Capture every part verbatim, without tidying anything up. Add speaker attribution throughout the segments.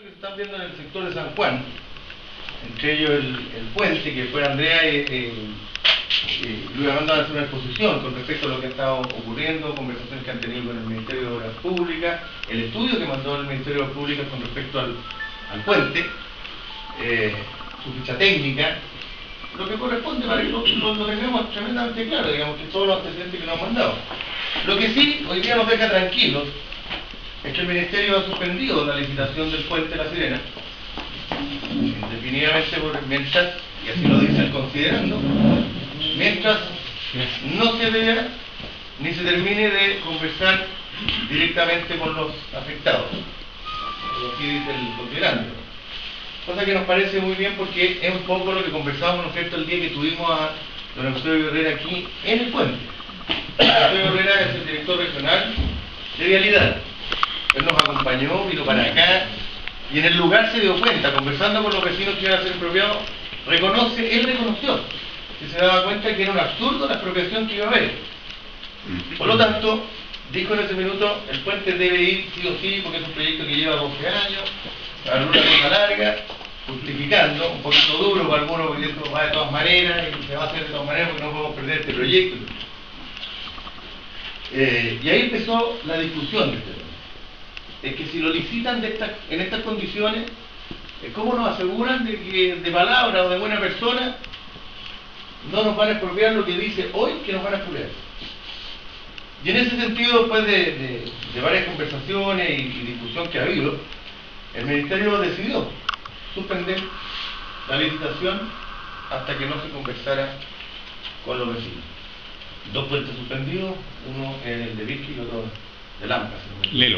Speaker 1: que se están viendo en el sector de San Juan, entre ellos el, el puente, que fue Andrea y, y, y Luis Armando a hacer una exposición con respecto a lo que ha estado ocurriendo, conversaciones que han tenido con el Ministerio de Obras Públicas, el estudio que mandó el Ministerio de Obras Públicas con respecto al, al puente, eh, su ficha técnica, lo que corresponde para que lo, lo, lo tengamos tremendamente claro, digamos, que todos los antecedentes que nos han mandado. Lo que sí, hoy día nos deja tranquilos, es que el Ministerio ha suspendido la licitación del puente La Sirena, definitivamente por, mientras, y así lo dice el considerando, mientras no se vea ni se termine de conversar directamente con los afectados, así dice el considerando. Cosa que nos parece muy bien porque es un poco lo que conversamos, ¿no es cierto?, el día que tuvimos a don Eusebio Herrera aquí en el puente. Eusebio Herrera es el director regional de Vialidad. Él nos acompañó, vino para acá, y en el lugar se dio cuenta, conversando con los vecinos que iban a ser expropiados, reconoce, él reconoció, que se daba cuenta que era un absurdo la expropiación que iba a haber. Por lo tanto, dijo en ese minuto, el puente debe ir sí o sí, porque es un proyecto que lleva doce años, alguna cosa larga, justificando, un poquito duro para algunos, porque esto va de todas maneras, y se va a hacer de todas maneras porque no podemos perder este proyecto. Eh, y ahí empezó la discusión de este tema. Es que si lo licitan de esta, en estas condiciones, ¿cómo nos aseguran de que de palabra o de buena persona no nos van a expropiar lo que dice hoy que nos van a expropiar? Y en ese sentido, después de, de, de varias conversaciones y, y discusión que ha habido, el Ministerio decidió suspender la licitación hasta que no se conversara con los vecinos. Dos puentes suspendidos, uno el de Virqui y otro de Lampa.
Speaker 2: Lelo.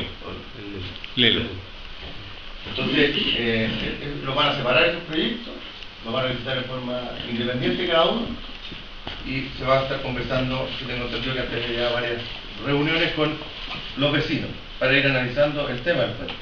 Speaker 2: Lelo.
Speaker 1: Entonces, eh, eh, lo van a separar esos proyectos, lo van a visitar en forma independiente cada uno, y se va a estar conversando, si tengo entendido que antes ya varias reuniones con los vecinos, para ir analizando el tema del puente.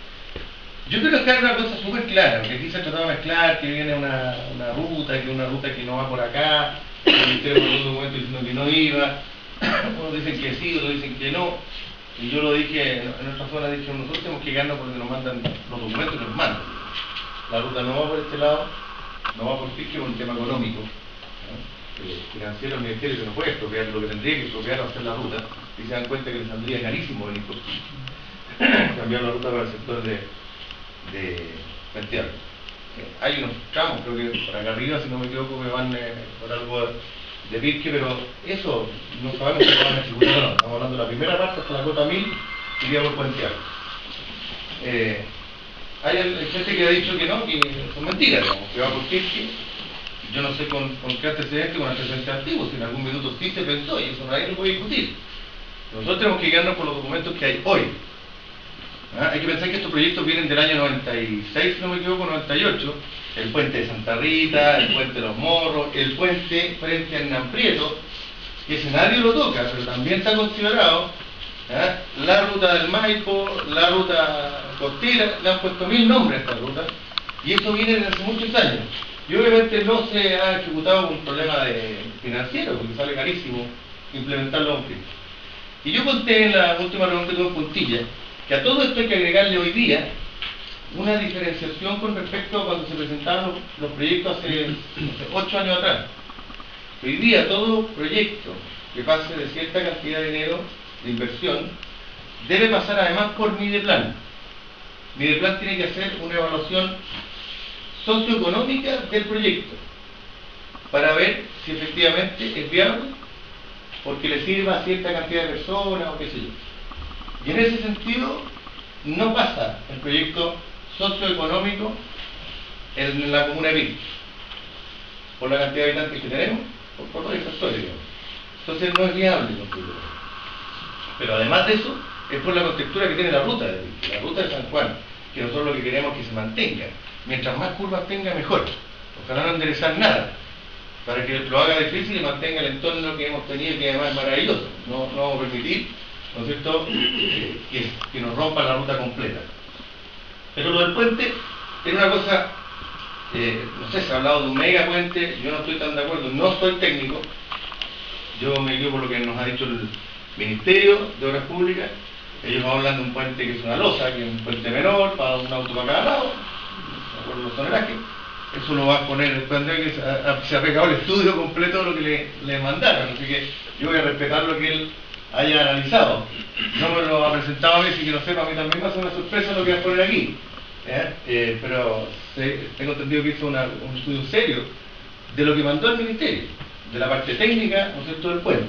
Speaker 1: Yo creo que hay una cosa súper clara, porque aquí se ha tratado de mezclar que viene una, una ruta, que una ruta que no va por acá, el Ministerio mandó un documento diciendo que no iba, unos dicen que sí, otros dicen que no, y yo lo dije, en nuestra zona dije, nosotros tenemos que ganarnos porque nos mandan los documentos que nos mandan. La ruta no va por este lado, no va por Fisque por un tema económico, ¿no? eh, financiero, el Ministerio que no puede expropiar, lo que tendría que expropiar o hacer la ruta, y se dan cuenta que les saldría carísimo venir por Fisque, cambiar la ruta para el sector de de Santiago. Eh, hay unos tramos, creo que por acá arriba, si no me equivoco, que van eh, por algo de Pirque, pero eso no sabemos si lo van a ejecutar o no. Estamos hablando de la primera parte hasta la cota mil y iría por Puente Alto. Eh, hay gente que ha dicho que no, que son mentiras, digamos, que va por Pirque. Yo no sé con, con qué antecedente, con antecedentes antiguos, si en algún minuto sí se pensó, y eso nadie lo puede discutir. Nosotros tenemos que guiarnos por los documentos que hay hoy. ¿Ah? Hay que pensar que estos proyectos vienen del año noventa y seis, si no me equivoco, noventa y ocho, el puente de Santa Rita, el puente de Los Morros, el puente frente a Hernán Prieto, que ese nadie lo toca, pero también está considerado, ¿ah? La ruta del Maipo, la ruta costera, le han puesto mil nombres a esta ruta, y eso viene desde hace muchos años. Y obviamente no se ha ejecutado un problema de financiero, porque sale carísimo implementarlo a un fin. Y yo conté en la última reunión que tuve en Puntilla, que a todo esto hay que agregarle hoy día una diferenciación con respecto a cuando se presentaron los, los proyectos hace, hace ocho años atrás. Hoy día todo proyecto que pase de cierta cantidad de dinero de inversión debe pasar además por Mideplan. Mideplan tiene que hacer una evaluación socioeconómica del proyecto para ver si efectivamente es viable porque le sirva a cierta cantidad de personas o qué sé yo. Y en ese sentido, no pasa el proyecto socioeconómico en la comuna de Pirque, por la cantidad de habitantes que tenemos, por, por los factores, digamos. Entonces no es viable el proyecto. Pero además de eso, es por la contextura que tiene la ruta de Pirque, la ruta de San Juan, que nosotros lo que queremos es que se mantenga. Mientras más curvas tenga, mejor. Ojalá no enderezar nada, para que lo haga difícil y mantenga el entorno que hemos tenido, que además es maravilloso. No, no vamos a permitir, ¿no es cierto?, eh, que, que nos rompa la ruta completa. Pero lo del puente es una cosa, eh, no sé, se ha hablado de un mega puente, yo no estoy tan de acuerdo, no soy técnico, yo me guío por lo que nos ha dicho el Ministerio de Obras Públicas, Ellos hablan de un puente que es una losa, que es un puente menor, para un auto para cada lado, de acuerdo a los tonelajes. Eso lo va a poner, después Andrés que se ha, se ha pegado el estudio completo de lo que le, le mandaron, así que yo voy a respetar lo que él haya analizado. No me lo ha presentado a veces y que lo sepa, a mí también va a ser una sorpresa lo que va a poner aquí. ¿eh? Eh, pero se, tengo entendido que hizo una, un estudio serio de lo que mandó el Ministerio, de la parte técnica, ¿no es cierto?, del puente.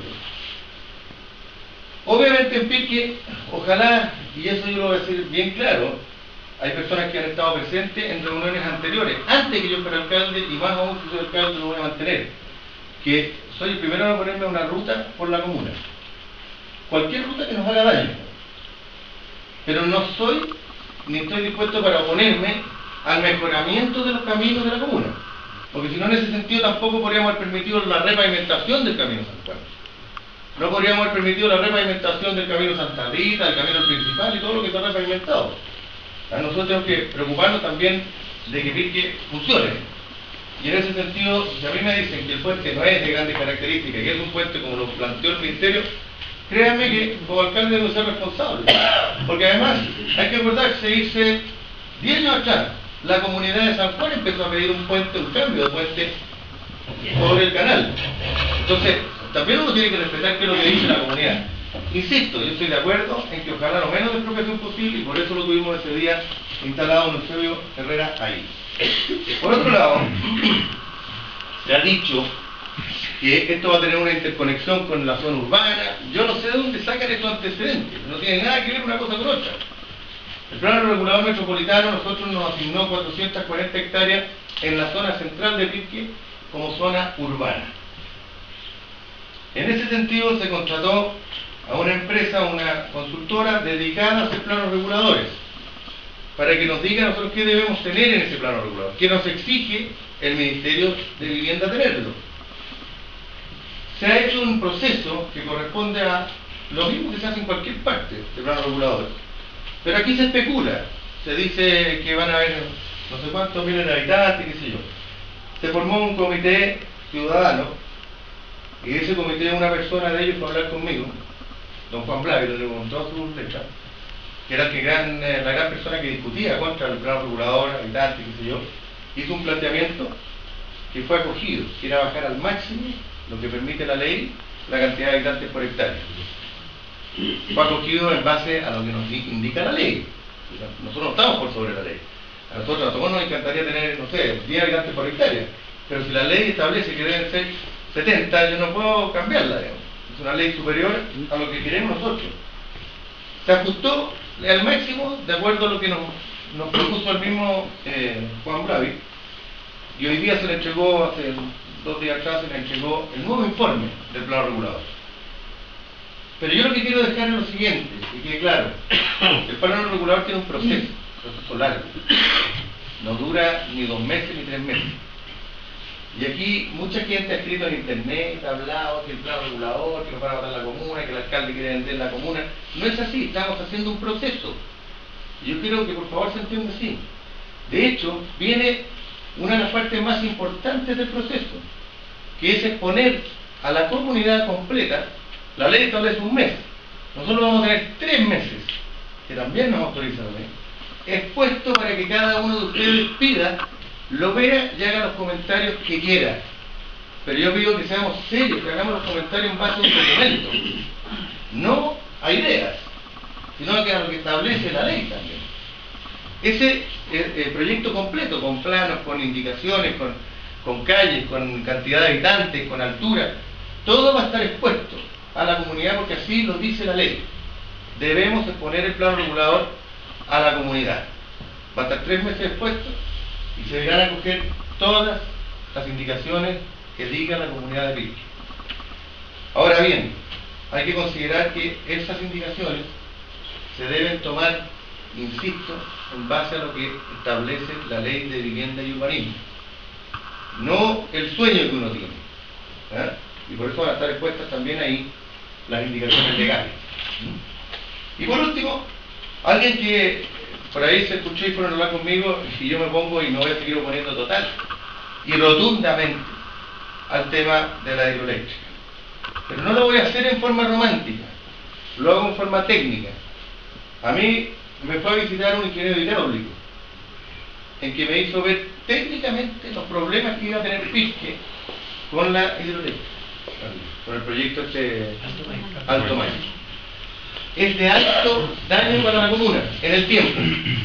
Speaker 1: Obviamente en Pirque, ojalá, y eso yo lo voy a decir bien claro, hay personas que han estado presentes en reuniones anteriores, antes que yo fuera alcalde, y más aún si soy alcalde lo voy a mantener, que soy el primero en ponerme una ruta por la comuna. Cualquier ruta que nos haga daño. Pero no soy, ni estoy dispuesto para oponerme al mejoramiento de los caminos de la comuna. Porque si no, en ese sentido tampoco podríamos haber permitido la repavimentación del camino San Juan. No podríamos haber permitido la repavimentación del camino Santa Rita, del camino principal y todo lo que está repavimentado. A nosotros tenemos que preocuparnos también de que Pirque funcione. Y en ese sentido, si a mí me dicen que el puente no es de grandes características, que es un puente como lo planteó el Ministerio, créanme que como alcalde debo ser responsable. Porque además, hay que acordarse, irse diez años atrás, la comunidad de San Juan empezó a pedir un puente, un cambio de puente sobre el canal. Entonces, también uno tiene que respetar qué es lo que dice la comunidad. Insisto, yo estoy de acuerdo en que ojalá lo menos de expropiación posible, y por eso lo tuvimos ese día instalado en Eusebio Herrera ahí. Por otro lado, se ha dicho que esto va a tener una interconexión con la zona urbana. Yo no sé de dónde sacan estos antecedentes, no tiene nada que ver una cosa con otra. El plano regulador metropolitano nosotros nos asignó cuatrocientas cuarenta hectáreas en la zona central de Pirque como zona urbana. En ese sentido se contrató a una empresa, una consultora dedicada a hacer planos reguladores, para que nos diga a nosotros qué debemos tener en ese plano regulador, qué nos exige el Ministerio de Vivienda tenerlo. Se ha hecho un proceso que corresponde a lo mismo que se hace en cualquier parte de plano regulador, pero aquí se especula, se dice que van a haber no sé cuántos miles de habitantes, qué sé yo. Se formó un comité ciudadano, y ese comité, una persona de ellos fue a hablar conmigo, don Juan Blavio, le digo con todas sus letras, que era el que gran, eh, la gran persona que discutía contra el plano regulador, habitantes, qué sé yo, hizo un planteamiento que fue acogido, que era bajar al máximo lo que permite la ley, la cantidad de habitantes por hectárea. Fue acogido en base a lo que nos indica la ley. Nosotros no estamos por sobre la ley. A nosotros, a todos nos encantaría tener, no sé, diez habitantes por hectárea, pero si la ley establece que deben ser setenta, yo no puedo cambiarla, digamos. Es una ley superior a lo que queremos nosotros. Se ajustó al máximo de acuerdo a lo que nos, nos propuso el mismo eh, Juan Bravi, y hoy día se le entregó, hace dos días atrás se le entregó el nuevo informe del plano regulador. Pero yo lo que quiero dejar es lo siguiente, que quede claro: el plano regulador tiene un proceso, un proceso largo, no dura ni dos meses ni tres meses. Y aquí mucha gente ha escrito en internet, ha hablado que el plano regulador, que nos van a votar la comuna, que el alcalde quiere vender la comuna. No es así, estamos haciendo un proceso. Y yo quiero que por favor se entienda así. De hecho, viene una de las partes más importantes del proceso, que es exponer a la comunidad completa. La ley establece un mes, nosotros vamos a tener tres meses, que también nos autoriza la ley, expuesto para que cada uno de ustedes pida, lo vea y haga los comentarios que quiera. Pero yo pido que seamos serios, que hagamos los comentarios en base a un documento, no a ideas, sino que a lo que establece la ley también. Ese eh, eh, proyecto completo, con planos, con indicaciones, con, con calles, con cantidad de habitantes, con altura, todo va a estar expuesto a la comunidad porque así lo dice la ley. Debemos exponer el plano regulador a la comunidad. Va a estar tres meses expuesto y se irán a coger todas las indicaciones que diga la comunidad de Pirque. Ahora bien, hay que considerar que esas indicaciones se deben tomar, insisto, en base a lo que establece la ley de vivienda y urbanismo, no el sueño que uno tiene, ¿eh? Y por eso van a estar expuestas también ahí las indicaciones legales. Y por último, alguien que por ahí se escuchó y fueron a hablar conmigo, y yo me pongo y me voy a seguir oponiendo total y rotundamente al tema de la hidroeléctrica. Pero no lo voy a hacer en forma romántica, lo hago en forma técnica. A mí me fue a visitar un ingeniero hidráulico, en que me hizo ver técnicamente los problemas que iba a tener Pirque con la hidroeléctrica, con el proyecto este Alto Maipo. Es de alto daño para la comuna, en el tiempo.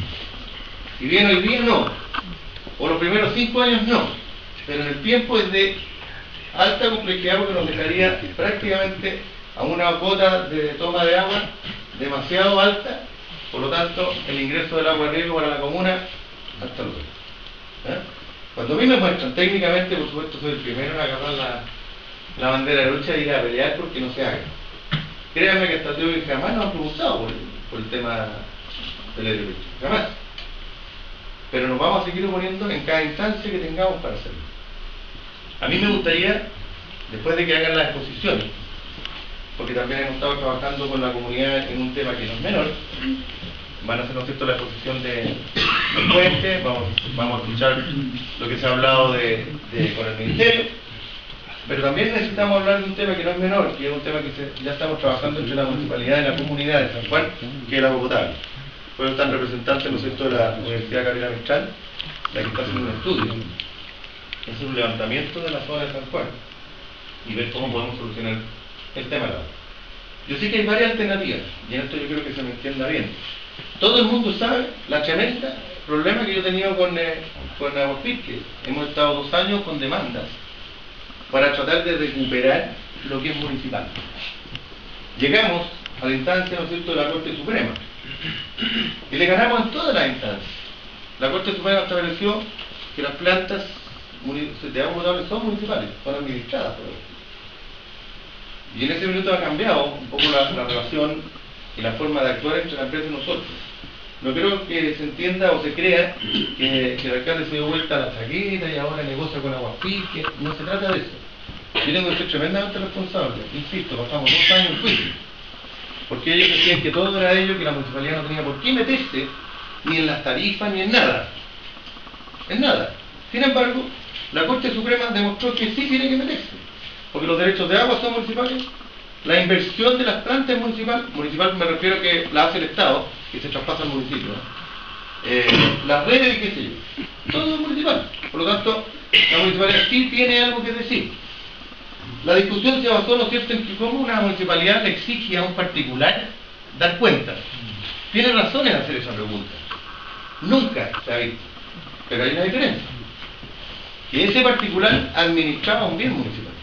Speaker 1: Si bien hoy día no, o los primeros cinco años no, pero en el tiempo es de alta complejidad porque nos dejaría prácticamente a una cota de toma de agua demasiado alta, por lo tanto el ingreso del agua riego para la comuna hasta luego. ¿Eh? Cuando a mí me muestran técnicamente, por supuesto soy el primero en agarrar la, la bandera de lucha y ir a pelear porque no se haga. Créanme que hasta hoy jamás nos han preguntado por el, por el tema del hidroeléctrico, jamás. Pero nos vamos a seguir oponiendo en cada instancia que tengamos para hacerlo. A mí me gustaría, después de que hagan las exposiciones, porque también hemos estado trabajando con la comunidad en un tema que no es menor, van a hacer, ¿no es cierto?, la exposición de, de puentes, vamos, vamos a escuchar lo que se ha hablado de, de, con el Ministerio, pero también necesitamos hablar de un tema que no es menor, que es un tema que se, ya estamos trabajando entre la municipalidad y la comunidad de San Juan, que es el agua potable. Por eso están representantes, ¿no es cierto?, de la Universidad Gabriela Mistral, la que está haciendo un estudio, hacer un levantamiento de la zona de San Juan y ver cómo podemos solucionar el tema del agua. Yo sé que hay varias alternativas, y en esto yo creo que se me entienda bien. Todo el mundo sabe la tremenda problema que yo he tenido con, eh, con Aguas Pirque. Hemos estado dos años con demandas para tratar de recuperar lo que es municipal. Llegamos a la instancia, ¿no es cierto?, de la Corte Suprema, y le ganamos en todas las instancias. La Corte Suprema estableció que las plantas de agua potable son municipales, son administradas por ellos. Y en ese minuto ha cambiado un poco la, la relación y la forma de actuar entre la empresa y nosotros. No creo que se entienda o se crea que, que el alcalde se dio vuelta a la chaqueta y ahora negocia con Aguas Pirque. No se trata de eso. Yo tengo que ser tremendamente responsable. Insisto, pasamos dos años en juicio, porque ellos decían que todo era de ellos, que la municipalidad no tenía por qué meterse ni en las tarifas ni en nada. En nada. Sin embargo, la Corte Suprema demostró que sí tiene que meterse, porque los derechos de agua son municipales, la inversión de las plantas es municipal, municipal me refiero a que la hace el Estado, que se traspasa al municipio, eh, las redes y qué sé yo, todo es municipal. Por lo tanto, la municipalidad sí tiene algo que decir. La discusión se basó, ¿no es cierto?, en que cómo una municipalidad le exige a un particular dar cuenta. Tiene razón en hacer esa pregunta. Nunca se ha visto. Pero hay una diferencia. Que ese particular administraba un bien municipal.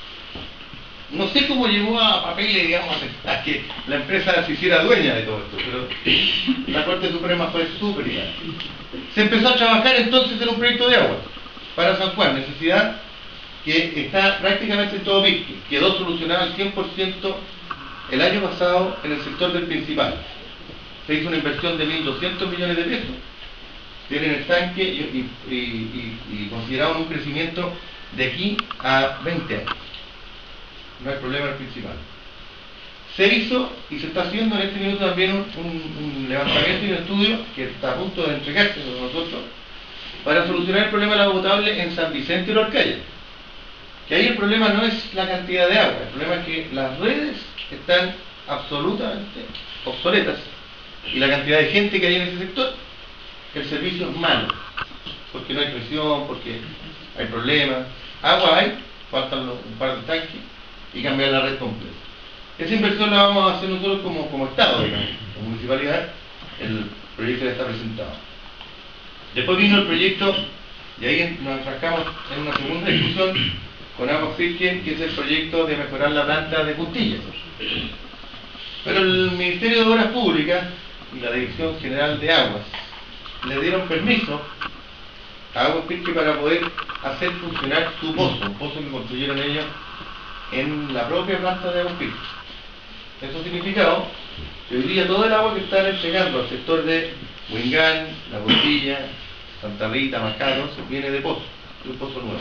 Speaker 1: No sé cómo llegó a papeles, digamos, a que la empresa se hiciera dueña de todo esto, pero la Corte Suprema fue súper clara. Se empezó a trabajar entonces en un proyecto de agua para San Juan, necesidad que está prácticamente en todo Pirque. Quedó solucionada al cien por ciento el año pasado en el sector del principal. Se hizo una inversión de mil doscientos millones de pesos. Tienen el tanque y, y, y, y consideraron un crecimiento de aquí a veinte años. No hay problema en el principal. Se hizo y se está haciendo en este minuto también un, un, un levantamiento y un estudio que está a punto de entregarse a nosotros para solucionar el problema del agua potable en San Vicente y Lorcaya. Que ahí el problema no es la cantidad de agua, el problema es que las redes están absolutamente obsoletas y la cantidad de gente que hay en ese sector, el servicio es malo, porque no hay presión, porque hay problemas, agua hay, faltan un par de tanques y cambiar la red completa. Esa inversión la vamos a hacer nosotros como, como Estado, digamos, como municipalidad. El proyecto ya está presentado. Después vino el proyecto, y ahí nos enfrascamos en una segunda discusión con Aguas Pirque, que es el proyecto de mejorar la planta de Puntillas. Pero el Ministerio de Obras Públicas y la Dirección General de Aguas le dieron permiso a Aguas Pirque para poder hacer funcionar su pozo, un pozo que construyeron ellos en la propia planta de Aguas Pirque. Eso significado que hoy día todo el agua que están entregando al sector de Huingán, La Portilla, Santa Rita, Macaros, viene de pozo, de un pozo nuevo.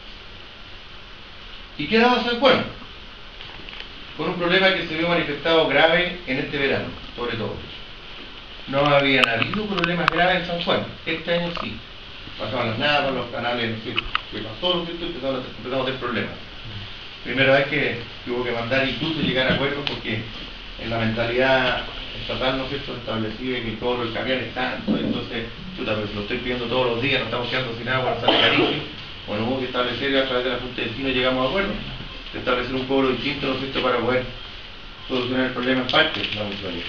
Speaker 1: ¿Y qué daba San Juan? Con un problema que se vio manifestado grave en este verano, sobre todo. No habían habido problemas graves en San Juan, este año sí. Pasaban las napas, los canales, no sé qué pasó, no sé, empezamos a, empezamos a tener problemas. Primera vez que, que hubo que mandar incluso llegar a acuerdos porque en la mentalidad estatal, ¿no es cierto?, establecido que el cobro del camión es tanto, entonces, chuta, pero si lo estoy pidiendo todos los días, nos estamos quedando sin agua, nos sale carísimo. Bueno, hubo que establecer, a través de la Junta de Vecinos llegamos a acuerdo, de establecer un cobro distinto, ¿no es cierto?, para poder solucionar el problema en parte de la mutualidad.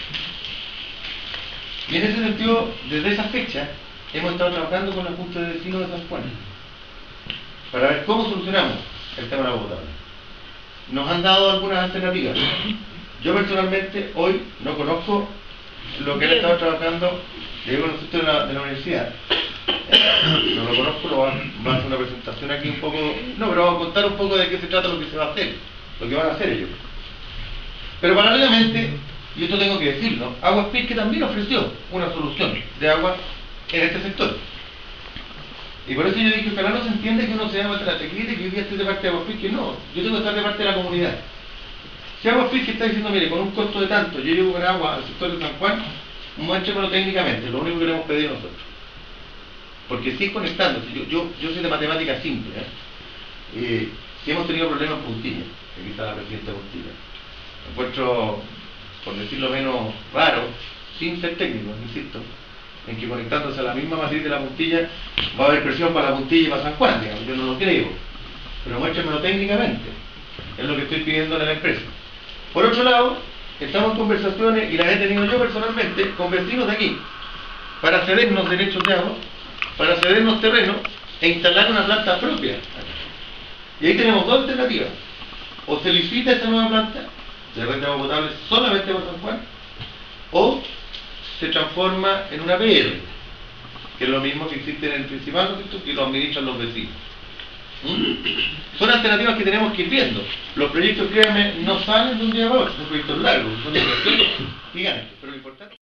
Speaker 1: Y en ese sentido, desde esa fecha, hemos estado trabajando con la Junta de Vecinos de San Juan para ver cómo solucionamos el tema de la agua potable. Nos han dado algunas alternativas. Yo personalmente hoy no conozco lo que han estado trabajando, digo, ¿no es cierto?, de la, de la universidad. No lo conozco, lo va, va a hacer una presentación aquí un poco, no, pero vamos a contar un poco de qué se trata, lo que se va a hacer, lo que van a hacer ellos. Pero paralelamente, y esto tengo que decirlo, Aguas Pirque también ofreció una solución de agua en este sector. Y por eso yo dije, ojalá no se entiende que uno se llama la teclita y que hoy día esté de parte de Aguas Pirque. No, yo tengo que estar de parte de la comunidad. Si Aguas Pirque está diciendo, mire, con un costo de tanto, yo llevo con agua al sector de San Juan, muéstremelo técnicamente, lo único que le hemos pedido nosotros. Porque si es conectándose, yo, yo, yo soy de matemática simple, ¿eh? Eh, si hemos tenido problemas en Puntilla, aquí está la presidenta de Puntilla, me encuentro, por decirlo menos raro, sin ser técnico, insisto, en que conectándose a la misma matriz de la Puntilla va a haber presión para la Puntilla y para San Juan, digamos, yo no lo creo, pero muéstrenmelo técnicamente, es lo que estoy pidiéndole a la empresa. Por otro lado, estamos en conversaciones, y las he tenido yo personalmente, con vecinos de aquí, para cedernos derechos de agua, para cedernos terreno e instalar una planta propia. Y ahí tenemos dos alternativas: o se licita esa nueva planta de red de agua potable solamente para San Juan, o se transforma en una P R, que es lo mismo que existe en el principal, ¿no es cierto?, que lo administran los vecinos. ¿Mm? Son alternativas que tenemos que ir viendo. Los proyectos, créanme, no salen de un día para otro, son proyectos largos, son inversiones gigantes, pero lo importante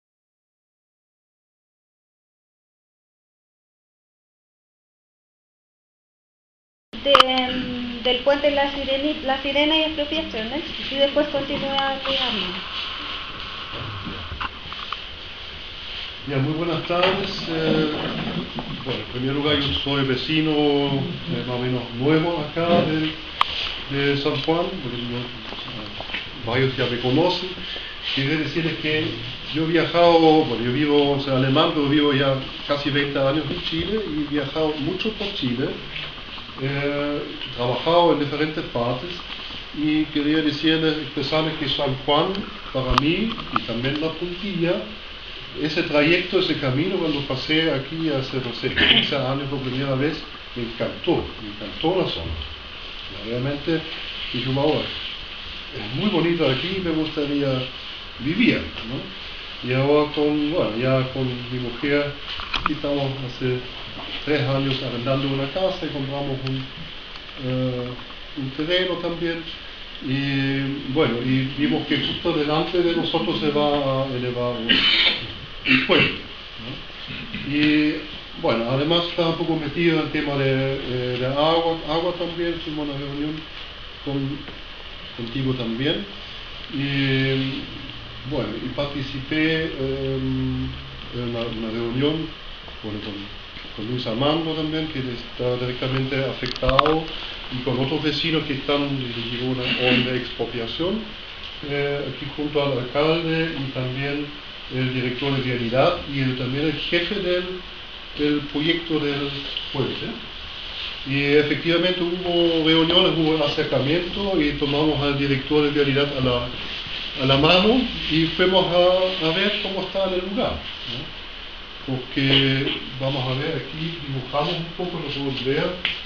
Speaker 3: De, del puente La Sirena, La Sirena y expropiaciones, y después continúa digamos.
Speaker 4: Ya, muy buenas tardes. Eh, bueno, en primer lugar, yo soy vecino eh, más o menos nuevo acá de, de San Juan, eh, varios ya me conocen. Quería decirles que yo he viajado, bueno, yo vivo, o sea, alemán, pero vivo ya casi veinte años en Chile y he viajado mucho por Chile. Eh, trabajado en diferentes partes y quería decirles, expresarles que San Juan, para mí, y también la Puntilla, ese trayecto, ese camino, cuando pasé aquí hace, no sé, quince años por primera vez, me encantó, me encantó la zona. Realmente, dije, ahora, es muy bonito aquí, me gustaría vivir, ¿no? Y ahora con, bueno, ya con mi mujer, aquí estamos hace tres años arrendando una casa y compramos un, uh, un terreno también. Y bueno, y vimos que justo delante de nosotros se va a elevar un, un puente, ¿no? Y bueno, además está un poco metido en el tema de, eh, de agua, agua también, tuvimos una reunión con, contigo también. Y bueno, y participé eh, en una, una reunión bueno, con, con Luis Armando también, que está directamente afectado, y con otros vecinos que están en una orden de expropiación, eh, aquí junto al alcalde y también el director de vialidad y el, también el jefe del, del proyecto del puente. Y efectivamente hubo reuniones, hubo acercamiento y tomamos al director de vialidad a la, a la mano y fuimos a, a ver cómo está en el lugar, ¿no? Porque vamos a ver aquí, dibujamos un poco, lo podemos ver,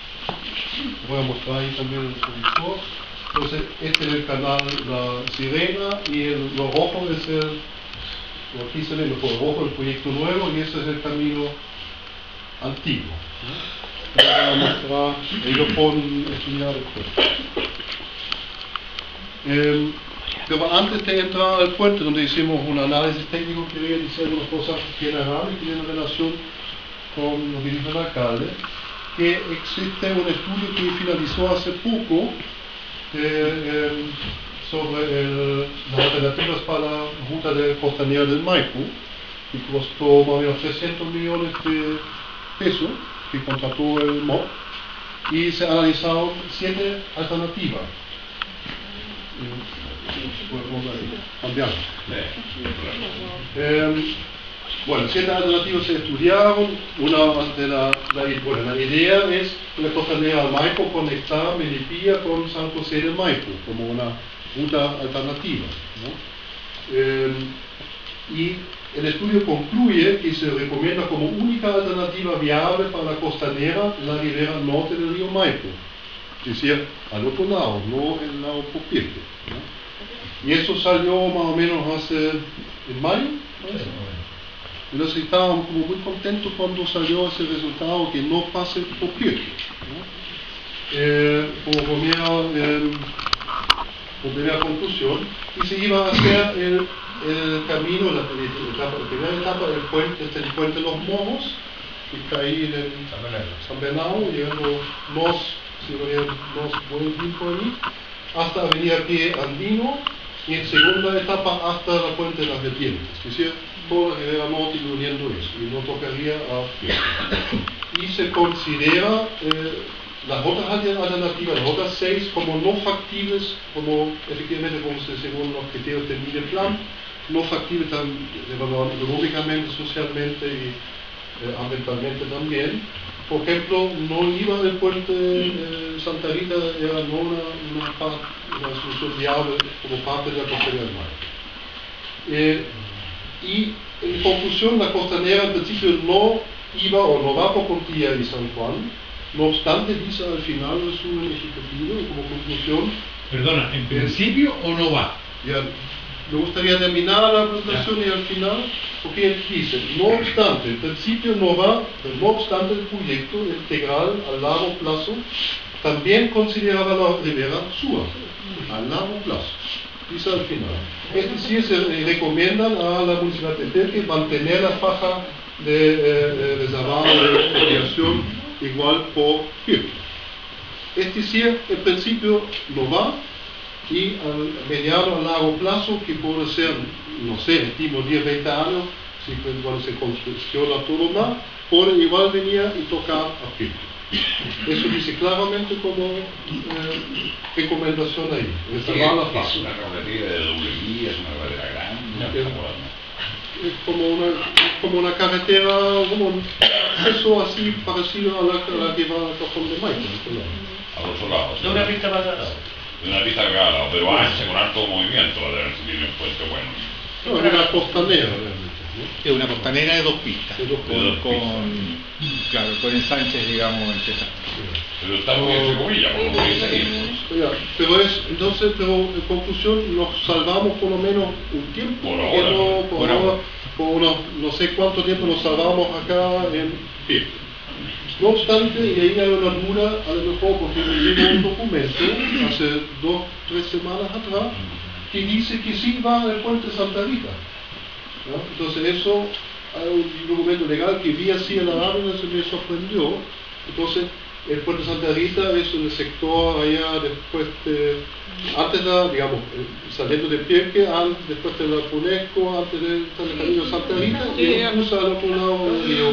Speaker 4: voy a mostrar ahí también el televisor. Entonces este es el canal La Sirena y el, lo rojo es el, aquí se ve lo rojo, el proyecto nuevo, y ese es el camino antiguo, ¿no? Voy a mostrar, ahí lo pueden estudiar después. Eh, pero antes de entrar al puente, donde hicimos un análisis técnico, quería decir algunas cosas generales que tienen relación con lo que dijo el alcalde, que existe un estudio que finalizó hace poco eh, eh, sobre el, las alternativas para la ruta de costanera del Maipo, que costó más o menos trescientos millones de pesos, que contrató el M O P, y se analizaron siete alternativas. Podemos cambiar. Eh, bueno, ciertas alternativas se estudiaron. Una de la, la, bueno, la idea es la costanera Maipo conectar Melipilla con San José de Maipo como una ruta alternativa, ¿no? Eh, y el estudio concluye que se recomienda como única alternativa viable para la costanera la ribera norte del río Maipo, es decir, al otro lado, no el lado Popieque, ¿no? Y eso salió más o menos hace, en mayo, ¿no? Entonces estábamos como muy contentos cuando salió ese resultado que no pase Popieque, ¿no? Eh, como primera, eh, como primera conclusión, y se iba a hacer el el camino, la, la, la primera etapa del puente, desde el puente de los Mojos, que está ahí en el San Bernardo, llegando nos, si no había nos buen tiempo ahí, hasta Avenida Pie Andino, y en segunda etapa hasta la Puente de las Vertientes, es decir, toda la Ribera Norte uniendo eso, y no tocaría a pie. Y se considera eh, las otras alternativas, las otras seis, como no factibles, como efectivamente como se, según los criterios del Mideplan, no factible tan económicamente, socialmente y eh, ambientalmente también. Por ejemplo, no iba del puente eh, Santa Rita, era no una, una, parte, una solución viable como parte de la costanera del mar. Eh, y en conclusión, la costanera en principio no iba o no va por Contilla y San Juan, no obstante dice al final de su ejecutivo como conclusión.
Speaker 5: Perdona, ¿en principio o no va?
Speaker 4: Ya, me gustaría terminar la presentación y al final, porque él dice, no obstante, en principio no va, pero no obstante el proyecto integral a largo plazo también consideraba la ribera Sua, a largo plazo, dice al final. Es decir, se recomiendan a la municipalidad de Telque mantener la faja de eh, reservada de recreación igual por Pirque. Es decir, en principio no va, y al mediano a largo plazo, que puede ser, no sé, estimo diez, veinte años, si cuando se construyó todo más, puede igual venir y tocar a Pirque. Eso dice claramente como eh, recomendación ahí, reservar la fase.
Speaker 6: Es una carretera de doble vía, es una carretera grande.
Speaker 4: Es, es como una, como una carretera, como un eso así parecido a la, a la que va al Cajón de Maipo.
Speaker 6: A los lados.
Speaker 1: De una pista más larga.
Speaker 6: De una pista cargada, pero ancha, con alto movimiento, la de recibir un puente bueno.
Speaker 4: No, es una costanera realmente, ¿no?
Speaker 2: Es una costanera de dos pistas,
Speaker 4: De dos
Speaker 2: con,
Speaker 6: pistas.
Speaker 2: con, claro, con ensanches, digamos, entre esas.
Speaker 6: Pero está muy entre comillas, por lo que dice ahí.
Speaker 4: Ya, pero es, entonces, pero en conclusión, nos salvamos por lo menos un tiempo.
Speaker 6: Por
Speaker 4: porque
Speaker 6: ahora.
Speaker 4: no, por
Speaker 2: Por
Speaker 4: ahora,
Speaker 2: ahora.
Speaker 4: por unos, no sé cuánto tiempo nos salvamos acá en pie. No obstante, y ahí hay una duda, a lo mejor porque me llegó un documento hace dos, tres semanas atrás, que dice que sí va al puente Santa Rita, ¿no? Entonces eso, hay un documento legal que vi así en la lámina, se me sorprendió. Entonces, el puente Santa Rita es en el sector allá después de, antes de, digamos, saliendo de Pirque, después de la Punesco, antes del camino de Santa Rita, y cruza al otro lado del río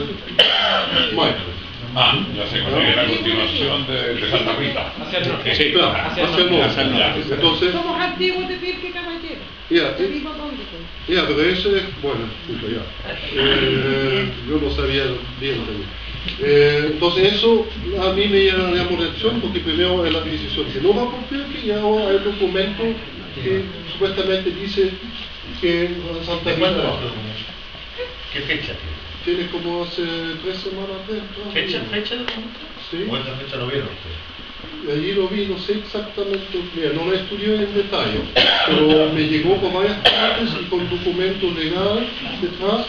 Speaker 4: Maipo.
Speaker 6: Ah, ya sé, cuando es la continuación de, de Santa Rita.
Speaker 5: Hacia el norte.
Speaker 2: Sí,
Speaker 4: Claro, hacia el norte.
Speaker 2: Hacia el norte.
Speaker 4: Entonces,
Speaker 7: Somos antiguos de Pirque Caballero.
Speaker 4: ya,
Speaker 7: ¿Qué
Speaker 4: eh,
Speaker 7: vivo dónde fue?
Speaker 4: ya, pero ese es, bueno, disculpa, ya. Eh, yo no sabía bien también. Eh, entonces eso a mí me llama la atención porque primero es la decisión que no va por Pirque y ahora hay un documento que supuestamente dice que Santa
Speaker 1: ¿De cuándo
Speaker 4: Rita
Speaker 1: es el documento? ¿Qué fecha tiene?
Speaker 4: tiene como hace tres semanas dentro.
Speaker 1: ¿Fecha, fecha del documento?
Speaker 4: Sí.
Speaker 1: ¿O esta fecha lo vieron ustedes?
Speaker 4: Y allí lo vi, no sé exactamente, mira, no lo estudié en detalle, pero me llegó por varias partes y con documento legal detrás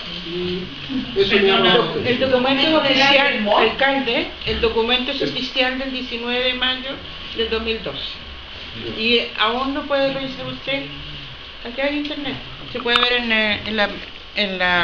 Speaker 4: y eso me llama la
Speaker 7: El
Speaker 4: atención.
Speaker 7: documento es oficial, alcalde, el documento es oficial del diecinueve de mayo del dos mil doce. Y aún no puede revisar usted, acá hay internet, se puede ver en, eh, en la... En la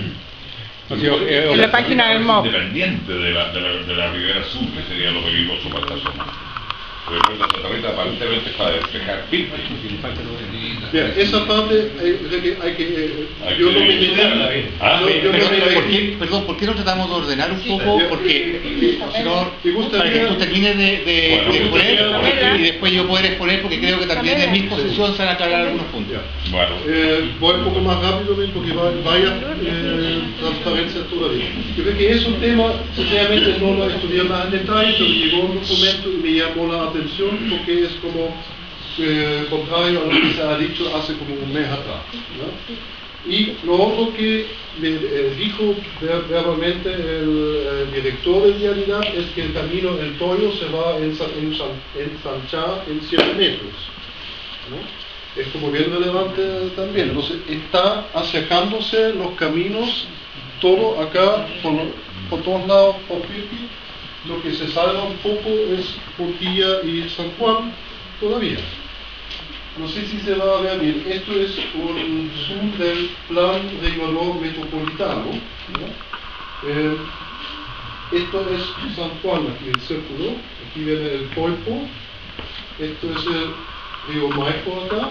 Speaker 2: O sea, eh,
Speaker 7: En la página del M O B.
Speaker 6: Independiente de la, de la, de la Ribera Sur, que sería lo peligroso para esta zona. El puente de Santa Rita aparentemente es para despejar Pirque.
Speaker 4: Bien, esa parte hay, hay que... Hay que eh,
Speaker 6: Hay
Speaker 4: yo
Speaker 6: que
Speaker 4: no me miré...
Speaker 6: Ah,
Speaker 4: yo- yo no
Speaker 8: Perdón,
Speaker 4: me miré-
Speaker 8: ¿por qué, perdón, ¿por qué no tratamos de ordenar un poco? Porque, si no,
Speaker 4: Me gustaría-
Speaker 8: para que tú termines de, de,
Speaker 6: Bueno,
Speaker 8: de
Speaker 6: me
Speaker 8: exponer
Speaker 6: gustaría-
Speaker 8: y después yo poder exponer, porque creo que también en mi exposición se van a aclarar algunos puntos.
Speaker 6: Bueno,
Speaker 4: Eh, voy un poco más rápido porque va- vaya eh, transparencia todavía. Yo creo que es un tema, sinceramente no lo he estudiado más en detalle, pero llegó un documento y me llamó la atención porque es como eh, contrario a lo que se ha dicho hace como un mes atrás, ¿no? Y lo otro que me eh, dijo ver- verbalmente el eh, director de vialidad es que el camino El Toyo se va a ensa- ensan- ensanchar en siete metros, ¿no? Es como bien relevante también. Entonces está acercándose los caminos, todo acá, por, lo- por todos lados, por Pirque. Lo que se salva un poco es Portilla y San Juan todavía. No sé si se va a ver bien. Esto es un zoom del plan regulador metropolitano, ¿no? Eh, esto es San Juan, aquí el círculo, aquí viene el Poipo, esto es el río Maipo acá,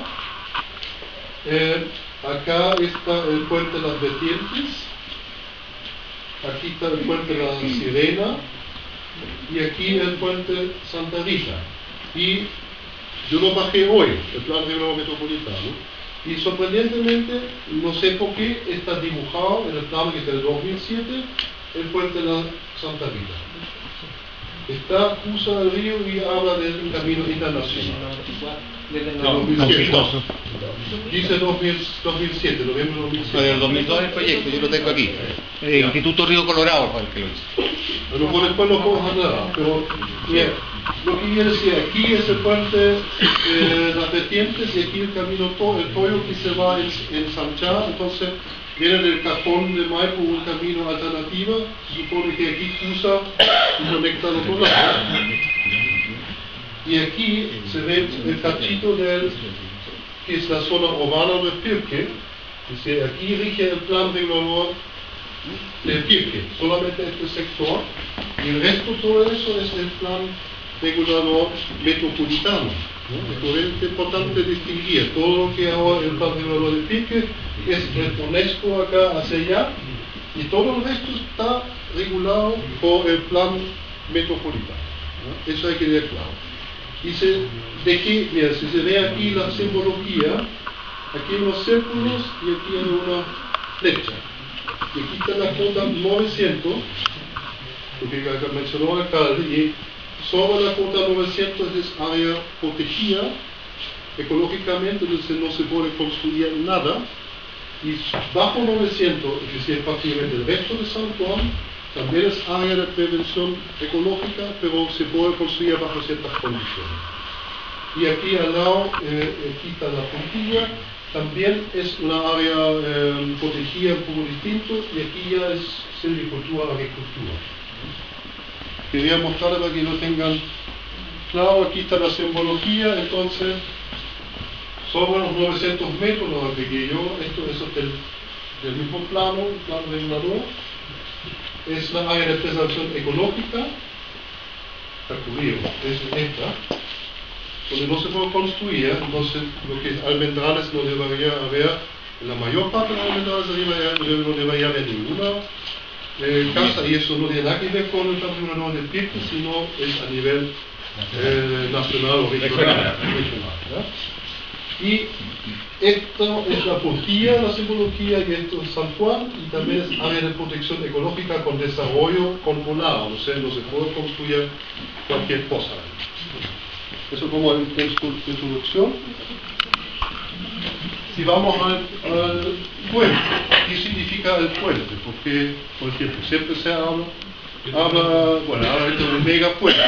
Speaker 4: eh, acá está el puente de las Vertientes, aquí está el puente de la Sirena y aquí el puente Santa Rita. Y yo lo bajé hoy, el plan regulador metropolitano, y sorprendentemente, no sé por qué, está dibujado en el plan que es del dos mil siete, el puente de la Santa Rita. Está, cruza el río y habla de un camino internacional. Del dos mil siete. Dice dos mil, dos mil siete, noviembre de dos mil siete.
Speaker 8: Del dos mil dos el proyecto, yo lo tengo aquí. El Instituto Río Colorado fue el que lo hizo.
Speaker 4: A lo mejor después lo podemos hablar, pero bien, lo que quiere decir, aquí es el puente eh, las vertientes y aquí el camino to el Toyo que se va a ens- ensanchar, entonces viene del cajón de Maipo un camino alternativo, se supone que aquí cruza y conecta al otro lado. Y aquí se ve el cachito del, que es la zona urbana de Pirque, dice, aquí rige el plan regulador del Pirque, solamente este sector, y el resto todo eso es el plan regulador metropolitano, ¿no? Es importante distinguir todo lo que ahora el plan regulador del Pirque es el UNESCO acá hacia allá, y todo el resto está regulado por el plan metropolitano, ¿no? Eso hay que ver claro. Dice, de que, mira, si se ve aquí la simbología, aquí hay unos círculos y aquí hay una flecha. Y aquí está la cuota novecientos, porque acá mencionó el alcalde, y sobre la cuota novecientos es área protegida ecológicamente, entonces no se puede construir nada, y bajo novecientos, es decir, prácticamente el resto de San Juan, también es área de prevención ecológica, pero se puede construir bajo ciertas condiciones. Y aquí al lado, eh, aquí está la puntilla, también es una área eh, protegida un poco distinto, y aquí ya es silvicultura, agricultura. Quería mostrarles para que lo tengan claro. Aquí está la simbología, entonces, sobre los novecientos metros, lo apliqué yo, esto es del, del mismo plano, plano regulador. Es la área de preservación ecológica, está cubierto, es esta, donde no se puede construir, entonces lo que es almendrales no debería haber, en la mayor parte de los almendrales arriba no debería haber ninguna eh, casa, y eso no tiene nada que ver con el patrimonio del Pirque, sino es a nivel eh, nacional o regional. regional, ¿ya? Y esto es la Portilla, la simbología, y esto es San Juan, y también es área de protección ecológica con desarrollo controlado, o sea, no se puede construir cualquier cosa. Eso como en introducción. Si vamos al, al puente, ¿qué significa el puente? Porque, por ejemplo, siempre se habla, habla bueno, habla de un mega puente,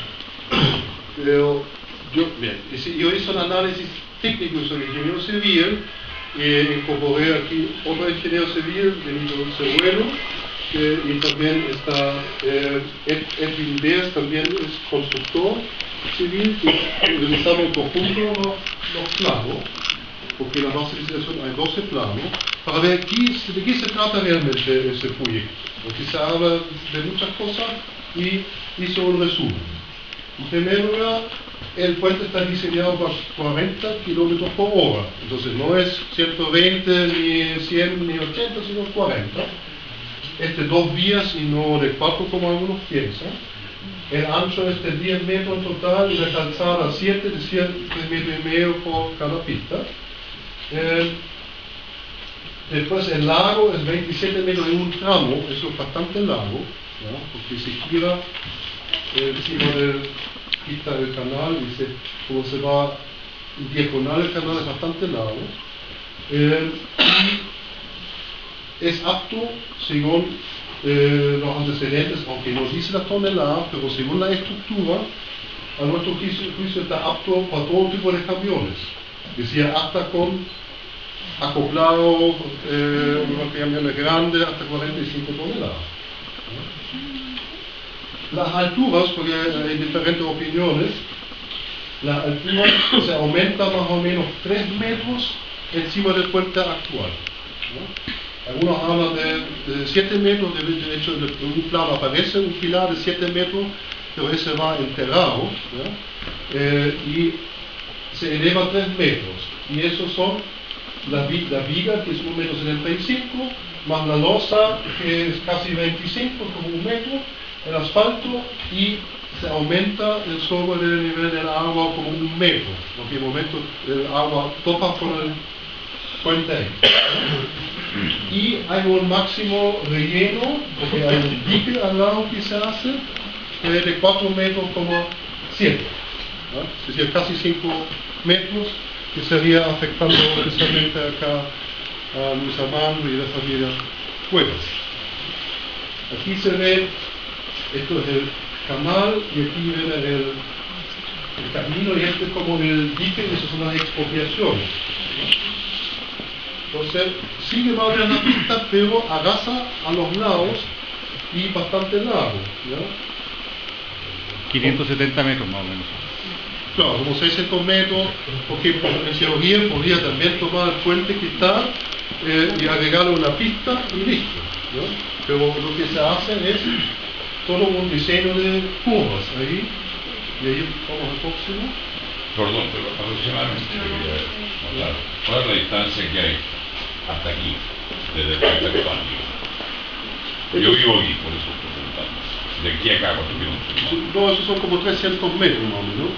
Speaker 4: pero yo, bien, yo hice un análisis técnico sobre ingeniero civil, eh, incorporé aquí otro ingeniero civil, Benito Seguero, eh, y también está eh, Ed, Edwin Beers, también es constructor civil, y realizamos en conjunto los, los planos, porque en la base de licitación hay doce planos, para ver qué, de qué se trata realmente ese proyecto, porque se habla de muchas cosas y hizo un resumen. En primer lugar, el puente está diseñado para cuarenta kilómetros por hora, entonces no es ciento veinte, ni cien, ni ochenta, sino cuarenta. Este dos vías y no de cuatro como algunos piensan. El ancho es de diez metros en total y la calzada siete, de siete metros y medio por cada pista. Eh, después el lago es veintisiete metros en un tramo, eso es bastante largo, ¿no? Porque se gira eh, encima del pista del canal y se, como se va en diagonal el canal es bastante largo. Eh, y es apto según eh, los antecedentes, aunque no dice la tonelada, pero según la estructura, a nuestro juicio, juicio está apto para todo tipo de camiones, decía hasta con acoplado, eh, unos camiones grandes, hasta cuarenta y cinco toneladas. Las alturas, porque hay diferentes opiniones, la altura se aumenta más o menos tres metros encima del puente actual, ¿no? Algunos hablan de siete metros, de, de hecho en un plano aparece un pilar de siete metros, pero ese va enterrado, ¿no? eh, y se eleva a tres metros, y esos son la, la viga, que es un metro setenta y cinco, más la losa, que es casi veinticinco, como un metro, el asfalto, y se aumenta el sobre del nivel del agua como un metro, porque en el momento el agua topa por el puente ahí. Y hay un máximo relleno, porque hay un dique al lado que se hace, que es de cuatro metros como siete, ¿no? Es decir, casi cinco metros, que sería afectando especialmente acá a Luis Armando y la familia Cuevas. Aquí se ve, esto es el canal, y aquí viene el, el camino, y este es como el dique, y esas son las expropiaciones, ¿no? Entonces, sigue más bien la pista, pero agaza a los lados y bastante largo, ¿ya?
Speaker 8: quinientos setenta metros más o menos.
Speaker 4: Claro, como seiscientos metros, porque en geología podría también tomar el puente que está eh, y agregarle una pista y listo, ¿no? Pero lo que se hace es todo un diseño de curvas ahí, y ahí vamos al próximo.
Speaker 6: Perdón, pero aproximadamente, eh, ¿cuál es la distancia que hay hasta aquí, desde el puente actual? Yo vivo aquí, por eso estoy preguntando. De aquí a acá, ¿cuántos kilómetros?
Speaker 4: No, esos son como trescientos metros más o menos.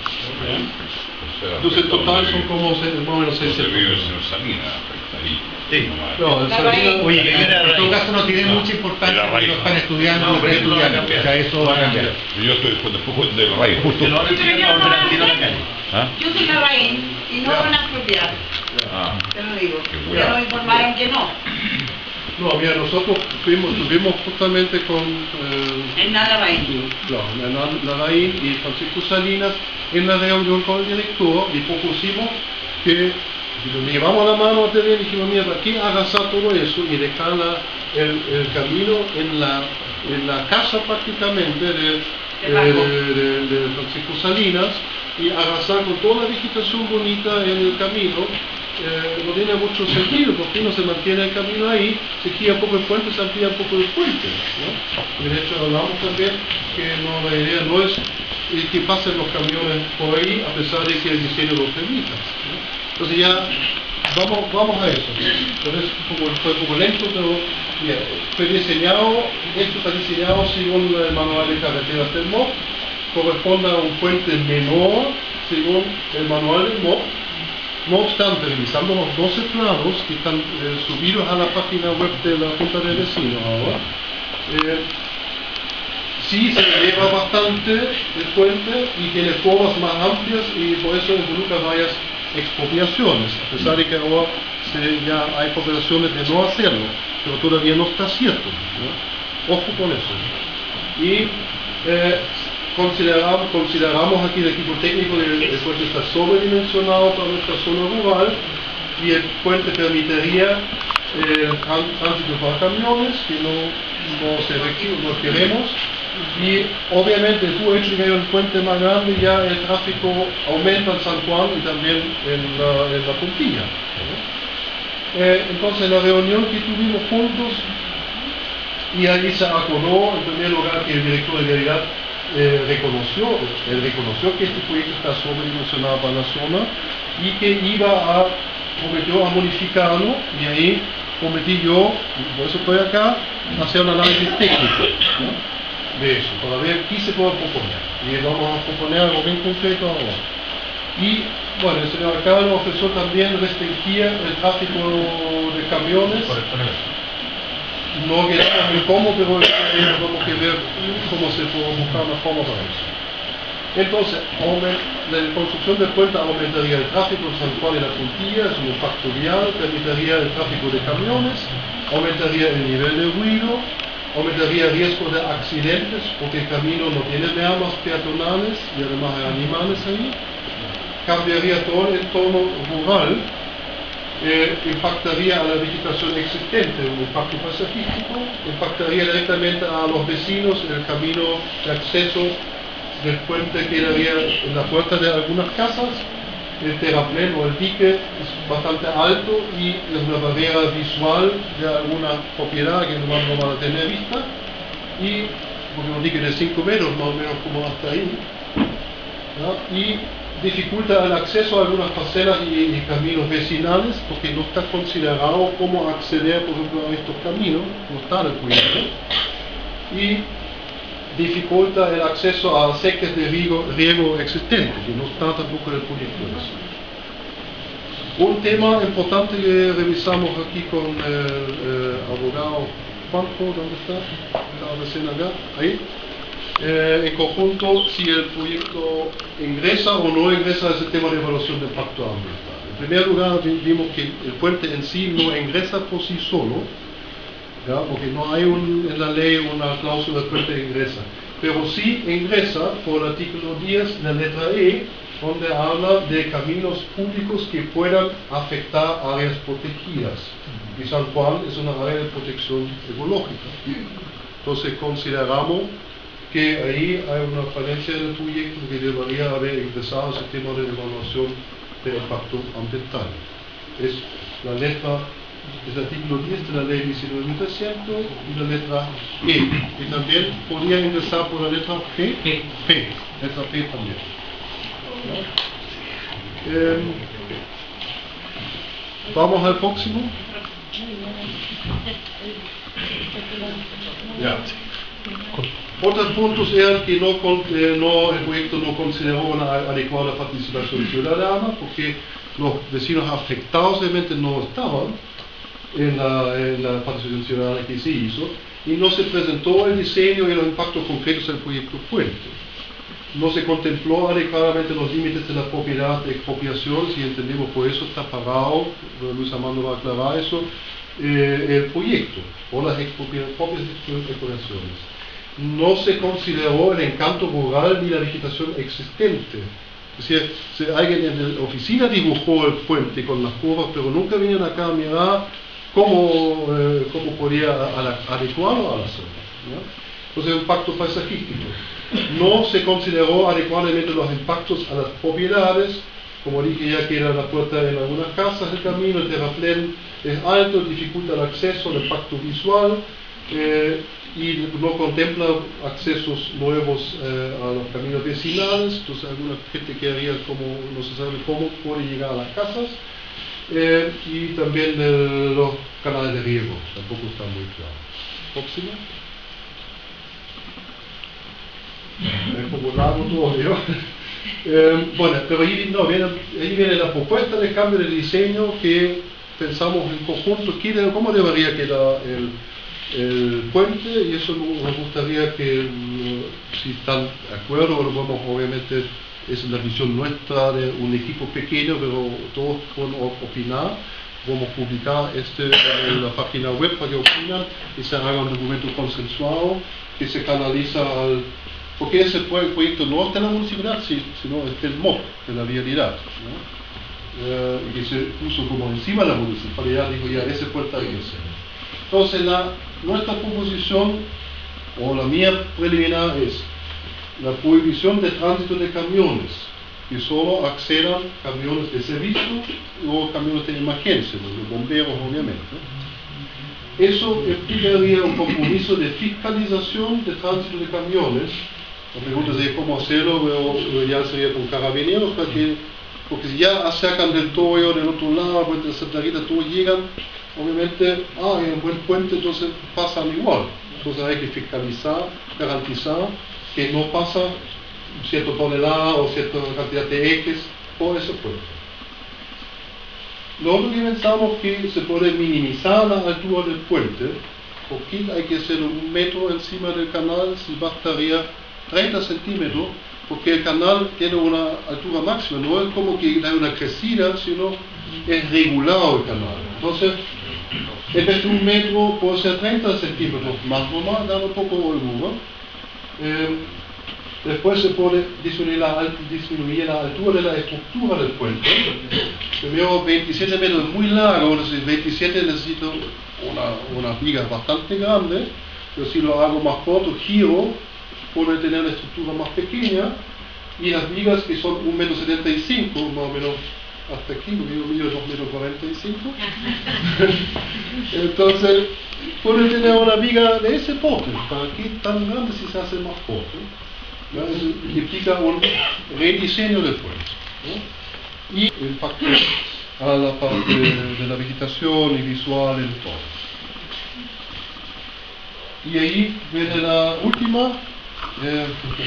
Speaker 6: ¿No?
Speaker 4: Entonces en total son como más o menos
Speaker 6: seiscientos.
Speaker 4: seiscientos.
Speaker 6: vive el señor Salinas, ahí.
Speaker 4: Sí.
Speaker 6: No,
Speaker 4: No, Salinas,
Speaker 8: Oye, en todo caso no tiene mucha importancia porque lo están estudiando, no, pero estudiando, o sea, eso va a cambiar.
Speaker 6: Yo estoy después, después del raíz, justo.
Speaker 1: Que lo van estudiando
Speaker 7: Pero yo no
Speaker 1: ahora
Speaker 7: van a
Speaker 1: tiro la
Speaker 7: hacer.
Speaker 1: calle.
Speaker 6: ¿Ah?
Speaker 7: Yo soy la raíz y no van a expropiar,
Speaker 6: Ah,
Speaker 7: te lo digo.
Speaker 6: Qué
Speaker 7: Ya
Speaker 6: bueno.
Speaker 7: nos informaron que no,
Speaker 4: no, mira, nosotros fuimos, estuvimos justamente con eh,
Speaker 7: en nada raíz.
Speaker 4: claro, Hernán Larraín y Francisco Salinas en la reunión con el director, y propusimos que le llevamos la mano a Terén y dijimos, mira, aquí agasar todo eso y dejar la, el, el camino en la, en la casa prácticamente de, eh, de, de, de Francisco Salinas, y agasar con toda la vegetación bonita en el camino. Eh, no tiene mucho sentido, porque no se mantiene el camino ahí, se gira un poco el puente, se amplía un poco el puente, ¿no? Y de hecho hablamos también que no, la idea no es eh, que pasen los camiones por ahí, a pesar de que el diseño lo permita, ¿no? Entonces ya vamos, vamos a eso. Entonces como, fue como lento, pero mira, fue diseñado, esto está diseñado según el manual de carreteras del M O P, corresponde a un puente menor según el manual del M O P. No obstante, revisando los doce planos que están eh, subidos a la página web de la Junta de Vecinos ahora, eh, sí se eleva bastante el puente y tiene formas más amplias, y por eso involucra varias expropiaciones, a pesar de que ahora se, ya hay expropiaciones de no hacerlo, pero todavía no está cierto, ¿no? Ojo con eso. Y eh, Consideramos, consideramos aquí el equipo técnico que el puente está sobredimensionado para nuestra zona rural, y el puente permitiría eh, tránsito para camiones que no, no se requiere, no queremos, y obviamente tú hecho que hay un puente más grande, ya el tráfico aumenta en San Juan y también en la, en la Puntilla, ¿no? Eh, entonces la reunión que tuvimos juntos, y ahí se acordó en primer lugar que el director de vialidad eh, reconoció, él reconoció que este proyecto está sobredimensionado para la zona y que iba a, prometió a modificarlo, y ahí prometí yo, por eso estoy acá, hacer un análisis técnico, ¿no?, de eso, para ver qué se puede proponer. Y vamos a proponer algo bien concreto ahora. Y bueno, el señor alcalde ofreció también restringir el tráfico de camiones. No queremos ver cómo, pero tenemos que ver cómo se puede buscar una forma para eso. Entonces, la construcción del puente aumentaría el tráfico en San Juan y la Puntilla, es un impacto vial, permitiría el tráfico de camiones, aumentaría el nivel de ruido, aumentaría el riesgo de accidentes, porque el camino no tiene ramas peatonales y además hay animales ahí, cambiaría todo el entorno rural, eh, impactaría a la vegetación existente, un impacto paisajístico, impactaría directamente a los vecinos, el camino de acceso del puente quedaría en la puerta de algunas casas, el terraplén o el dique es bastante alto y es una barrera visual de alguna propiedad que no van a tener vista, y porque un dique de cinco metros más o menos como hasta ahí, ¿no?, y dificulta el acceso a algunas parcelas y, y caminos vecinales porque no está considerado cómo acceder, por ejemplo, a estos caminos, no está en el proyecto, y dificulta el acceso a acequias de riego, riego existentes, que no está tampoco en el proyecto. Un tema importante que revisamos aquí con el eh, abogado Juanjo, ¿dónde está? Estaba recién acá, ahí. Eh, en conjunto, si el proyecto ingresa o no ingresa a ese tema de evaluación de impacto ambiental. En primer lugar, vimos que el puente en sí no ingresa por sí solo, ¿ya?, porque no hay un, en la ley una cláusula de puente ingresa, pero sí ingresa por el artículo diez de la letra E, donde habla de caminos públicos que puedan afectar áreas protegidas, y San Juan es una área de protección ecológica. Entonces consideramos que ahí hay una falencia del proyecto que debería haber ingresado ese tema de evaluación de impacto ambiental. Es la letra, es el artículo diez de la ley diecinueve mil trescientos y la letra E. Y también podría ingresar por la letra P, P, P letra P también. ¿No? Eh, Vamos al próximo. Ya. Otros puntos eran que no, eh, no, el proyecto no consideró una adecuada participación ciudadana porque los vecinos afectados realmente no estaban en la, en la participación ciudadana que se hizo, y no se presentó el diseño y los impactos concretos del proyecto puente. No se contempló adecuadamente los límites de la propiedad de expropiación, si entendemos por eso está pagado, Luis Armando va a aclarar eso, eh, el proyecto o las expropia- propias expropiaciones. No se consideró el encanto rural ni la vegetación existente. Es decir, si alguien en la oficina dibujó el puente con las curvas, pero nunca vinieron acá a mirar cómo, eh, cómo podía adecuarlo a la zona, ¿no? Entonces, impacto paisajístico. No se consideró adecuadamente los impactos a las propiedades, como dije ya que era la puerta en algunas casas del camino, el terraplén es alto, dificulta el acceso, el impacto visual, eh, y no contempla accesos nuevos eh, a los caminos vecinales, entonces alguna gente quedaría como, no se sabe cómo puede llegar a las casas, eh, y también eh, los canales de riego, tampoco está muy claro. Próxima. Es como largo todo, ¿no? eh, bueno, pero ahí, no, viene, ahí viene la propuesta de cambio de diseño que pensamos en conjunto, cómo debería quedar el el puente, y eso nos gustaría que, si están de acuerdo, lo vamos, obviamente es la visión nuestra de un equipo pequeño, pero todos pueden opinar. Vamos a publicar este en la página web para que opinan y se haga un documento consensuado que se canaliza al, porque ese proyecto no está en la municipalidad, sino es del M O P, de la vialidad, ¿no? Eh, y que se puso como encima de la municipalidad, dijo ya, ese puente hay que ser. Entonces, la, nuestra proposición, o la mía preliminar, es la prohibición de tránsito de camiones, que solo accedan camiones de servicio o camiones de emergencia, los bomberos obviamente. Eso implicaría un compromiso de fiscalización de tránsito de camiones La pregunta sería cómo hacerlo, pero lo ideal sería con carabineros, para que, porque si ya acercan del Toyo, del otro lado, pues de Santa Rita, todos llegan, obviamente, ah, hay un buen puente, entonces pasan igual. Entonces hay que fiscalizar, garantizar que no pasa cierta tonelada o cierta cantidad de X por ese puente. Lo otro que pensamos que se puede minimizar la altura del puente, porque hay que hacer un metro encima del canal, si bastaría treinta centímetros, porque el canal tiene una altura máxima, no es como que hay una crecida, sino es regulado el canal. Entonces, en vez de un metro puede ser treinta centímetros más normal, dando un poco de holgura. Eh, después se puede disminuir la, disminuir la altura de la estructura del puente. Primero, veintisiete metros es muy largo, entonces veintisiete necesito una, una viga bastante grande, pero si lo hago más corto, giro, puede tener una estructura más pequeña, y las vigas que son un metro setenta y cinco, más o menos hasta aquí, yo mido dos metros cuarenta y cinco, entonces puede tener una viga de ese porte. ¿Para qué tan grande si se hace más corto? ¿No? Eso implica un rediseño del puente, ¿no? Y el factor a la parte de la vegetación y visual en todo. Y ahí viene la última. Eh,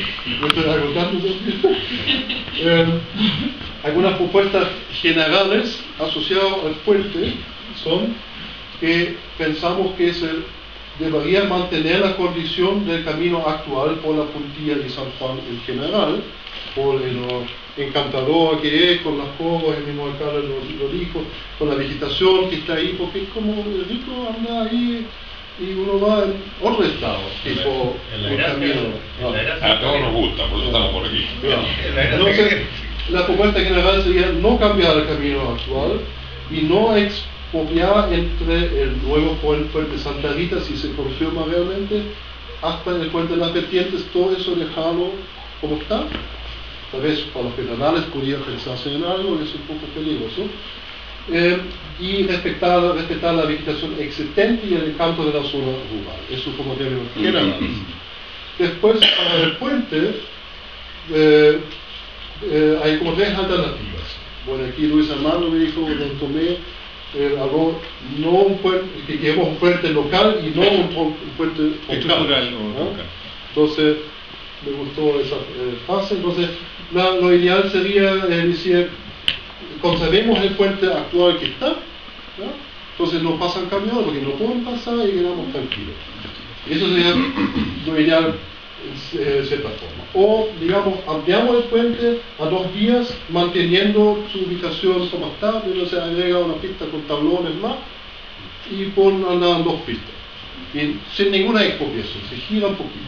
Speaker 4: eh, algunas propuestas generales asociadas al puente son que pensamos que se debería mantener la condición del camino actual por la puntilla de San Juan en general, por lo encantador que es, con las curvas, el mismo alcalde lo, lo dijo, con la vegetación que está ahí, porque es como el rico anda ahí y uno va en otro estado, tipo un camino.
Speaker 6: A todos nos gusta, por eso estamos por aquí.
Speaker 4: Entonces, la propuesta general sería no cambiar el camino actual y no expropiar entre el nuevo puente de Santa Rita, si se confirma realmente, hasta el puente de las Vertientes, todo eso dejarlo como está. Tal vez para los peatonales podría pensarse en algo, es un poco peligroso. Eh, y respetar, respetar la vegetación existente y el encanto de la zona rural. Eso como términos generales. Después, para el puente, eh, eh, hay como tres alternativas. Bueno, aquí Luis Armando me dijo, don Tomé, eh, habló no un puente, que queremos un puente local y no un, un puente
Speaker 2: estructural.
Speaker 4: ¿no? Entonces, me gustó esa eh, fase. Entonces, la, lo ideal sería eh, decir, conservemos el puente actual que está, ¿no? Entonces no pasan camiones porque no pueden pasar y quedamos tranquilos. Eso sería lo ideal de cierta forma. O, digamos, ampliamos el puente a dos vías manteniendo su ubicación como está, pero se agrega una pista con tablones más y ponen andar en dos pistas. Y sin ninguna expropiación, se gira un poquito.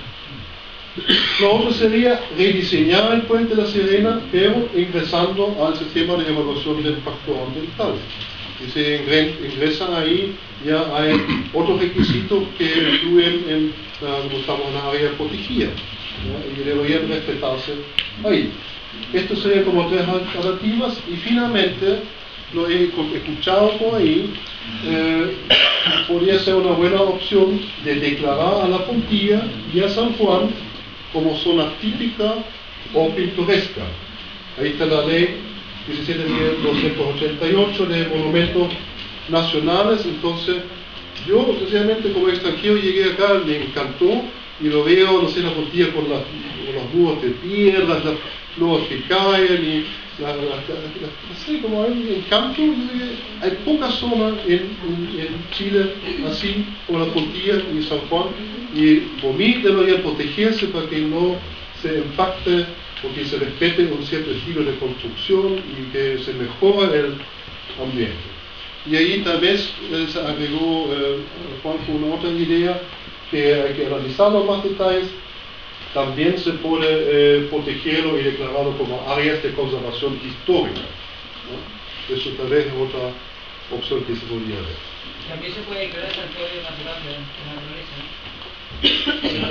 Speaker 4: Lo otro sería rediseñar el puente de la Sirena, pero ingresando al sistema de evaluación del impacto ambiental. Y si ingresan ahí, ya hay otros requisitos que incluyen en, como estamos en la área protegida, ¿no? Y deberían respetarse ahí. Esto serían como tres alternativas y finalmente, lo he escuchado por ahí, eh, podría ser una buena opción de declarar a la puntilla y a San Juan como zona típica o pintoresca. Ahí está la ley diecisiete mil doscientos ochenta y ocho de monumentos nacionales. Entonces, yo sencillamente como extranjero llegué acá, me encantó, y lo veo, no sé, la puntilla con, la, con los nubes de piedras, las nubes que caen, y la, la, la, la, así como hay encanto. Hay pocas zonas en, en, en Chile así como la puntilla y San Juan, y por mí debería protegerse para que no se impacte, porque se respete un cierto estilo de construcción y que se mejore el ambiente. Y ahí tal vez eh, se agregó eh, Juan con una otra idea que hay que analizarlo más detalles. También se puede eh, protegerlo y declararlo como áreas de conservación histórica, ¿no? Eso tal vez es otra opción que se podría ver.
Speaker 9: También se puede declarar santuario natural de la naturaleza, ¿no?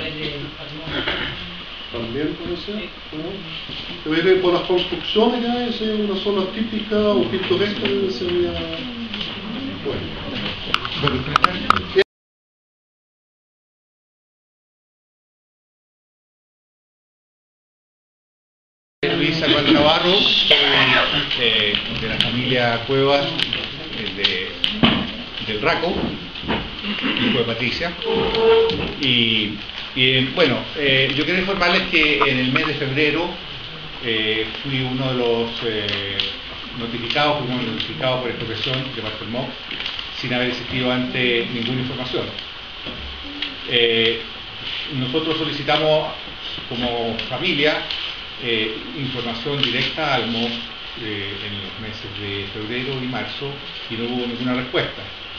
Speaker 4: También puede ser, ¿no? Pero por las construcciones ya es una zona típica o pintoresca, sería bueno.
Speaker 8: Salvador Navarro, soy eh, de la familia Cuevas eh, de, del Raco, hijo de Patricia. Y, y bueno, eh, yo quiero informarles que en el mes de febrero eh, fui uno de los eh, notificados, fuimos notificados por expropiación de parte del M O B sin haber existido antes ninguna información. Eh, nosotros solicitamos como familia eh, información directa al M O B eh, en los meses de febrero y marzo y no hubo ninguna respuesta.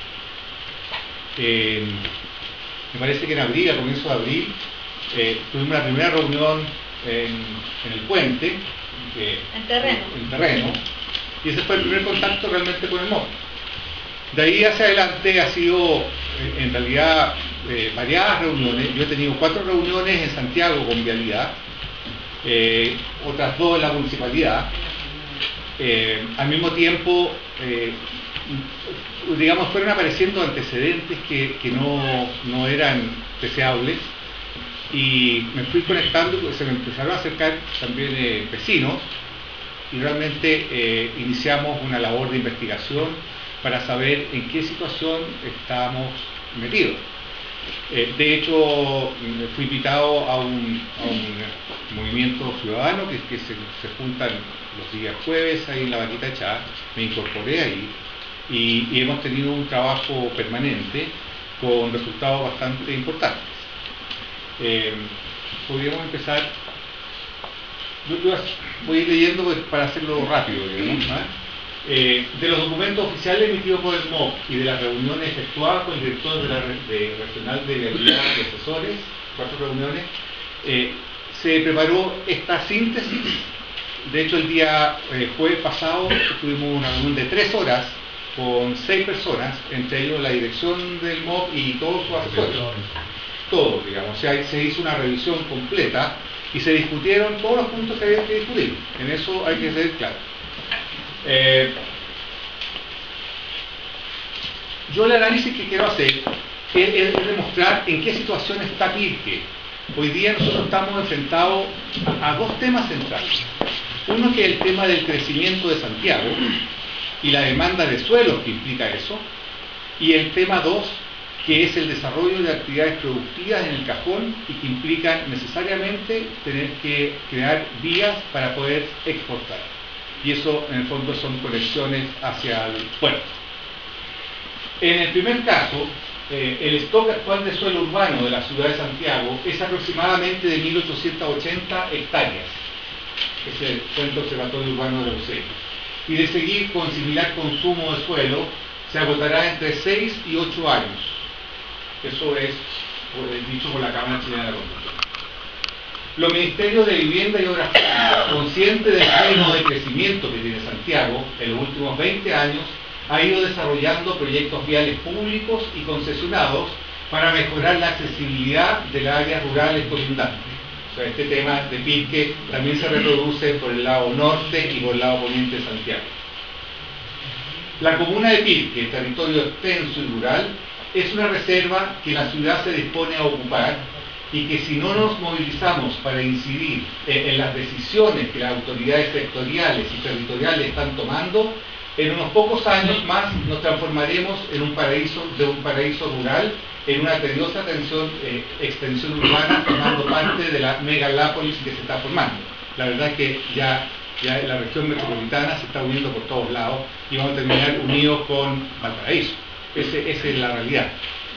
Speaker 8: Eh, me parece que en abril, a comienzos de abril, eh, tuvimos la primera reunión en, en el puente, eh,
Speaker 3: En terreno.
Speaker 8: en terreno, y ese fue el primer contacto realmente con el M O B. De ahí hacia adelante ha sido, eh, en realidad, eh, variadas reuniones. Yo he tenido cuatro reuniones en Santiago con Vialidad, eh, otras dos en la municipalidad. Eh, al mismo tiempo, eh, digamos, fueron apareciendo antecedentes que, que no, no eran deseables y me fui conectando, se me empezaron a acercar también eh, vecinos y realmente eh, iniciamos una labor de investigación para saber en qué situación estamos metidos. Eh, de hecho, fui invitado a un, a un movimiento ciudadano que, que se, se juntan los días jueves ahí en la Vaquita Echada, me incorporé ahí y, y hemos tenido un trabajo permanente con resultados bastante importantes. Eh, podríamos empezar, yo, yo voy a ir leyendo para hacerlo rápido, digamos, ¿no? Eh, de los documentos oficiales emitidos por el M O B y de las reuniones efectuadas con el director de la de Regional de Vialidad y Asesores, cuatro reuniones, eh, se preparó esta síntesis. De hecho, el día eh, jueves pasado tuvimos una reunión de tres horas con seis personas, entre ellos la dirección del M O B y todos sus asesores. Todos, digamos. O sea, se hizo una revisión completa y se discutieron todos los puntos que había que discutir. En eso hay que ser claro. Eh, yo el análisis que quiero hacer es, es demostrar en qué situación está Pirque. Hoy día nosotros estamos enfrentados a, a dos temas centrales. Uno que es el tema del crecimiento de Santiago y la demanda de suelos que implica eso, y el tema dos, que es el desarrollo de actividades productivas en el cajón y que implican necesariamente tener que crear vías para poder exportar. Y eso en el fondo son conexiones hacia el puerto. En el primer caso, eh, el stock actual de suelo urbano de la ciudad de Santiago es aproximadamente de mil ochocientas ochenta hectáreas, es el Centro Observatorio Urbano de la U C E. Y de seguir con similar consumo de suelo, se agotará entre seis y ocho años. Eso es dicho por la Cámara Chilena de la Construcción. Los ministerios de Vivienda y Obras Públicas, conscientes del ritmo de crecimiento que tiene Santiago en los últimos veinte años, ha ido desarrollando proyectos viales públicos y concesionados para mejorar la accesibilidad de las áreas rurales colindantes. O sea, este tema de Pirque también se reproduce por el lado norte y por el lado poniente de Santiago. La comuna de Pirque, territorio extenso y rural, es una reserva que la ciudad se dispone a ocupar y que si no nos movilizamos para incidir en, en las decisiones que las autoridades sectoriales y territoriales están tomando, en unos pocos años más nos transformaremos en un paraíso, de un paraíso rural, en una tediosa tensión, eh, extensión urbana, formando parte de la megalápolis que se está formando. La verdad es que ya, ya la región metropolitana se está uniendo por todos lados y vamos a terminar unidos con Valparaíso. Ese, esa es la realidad.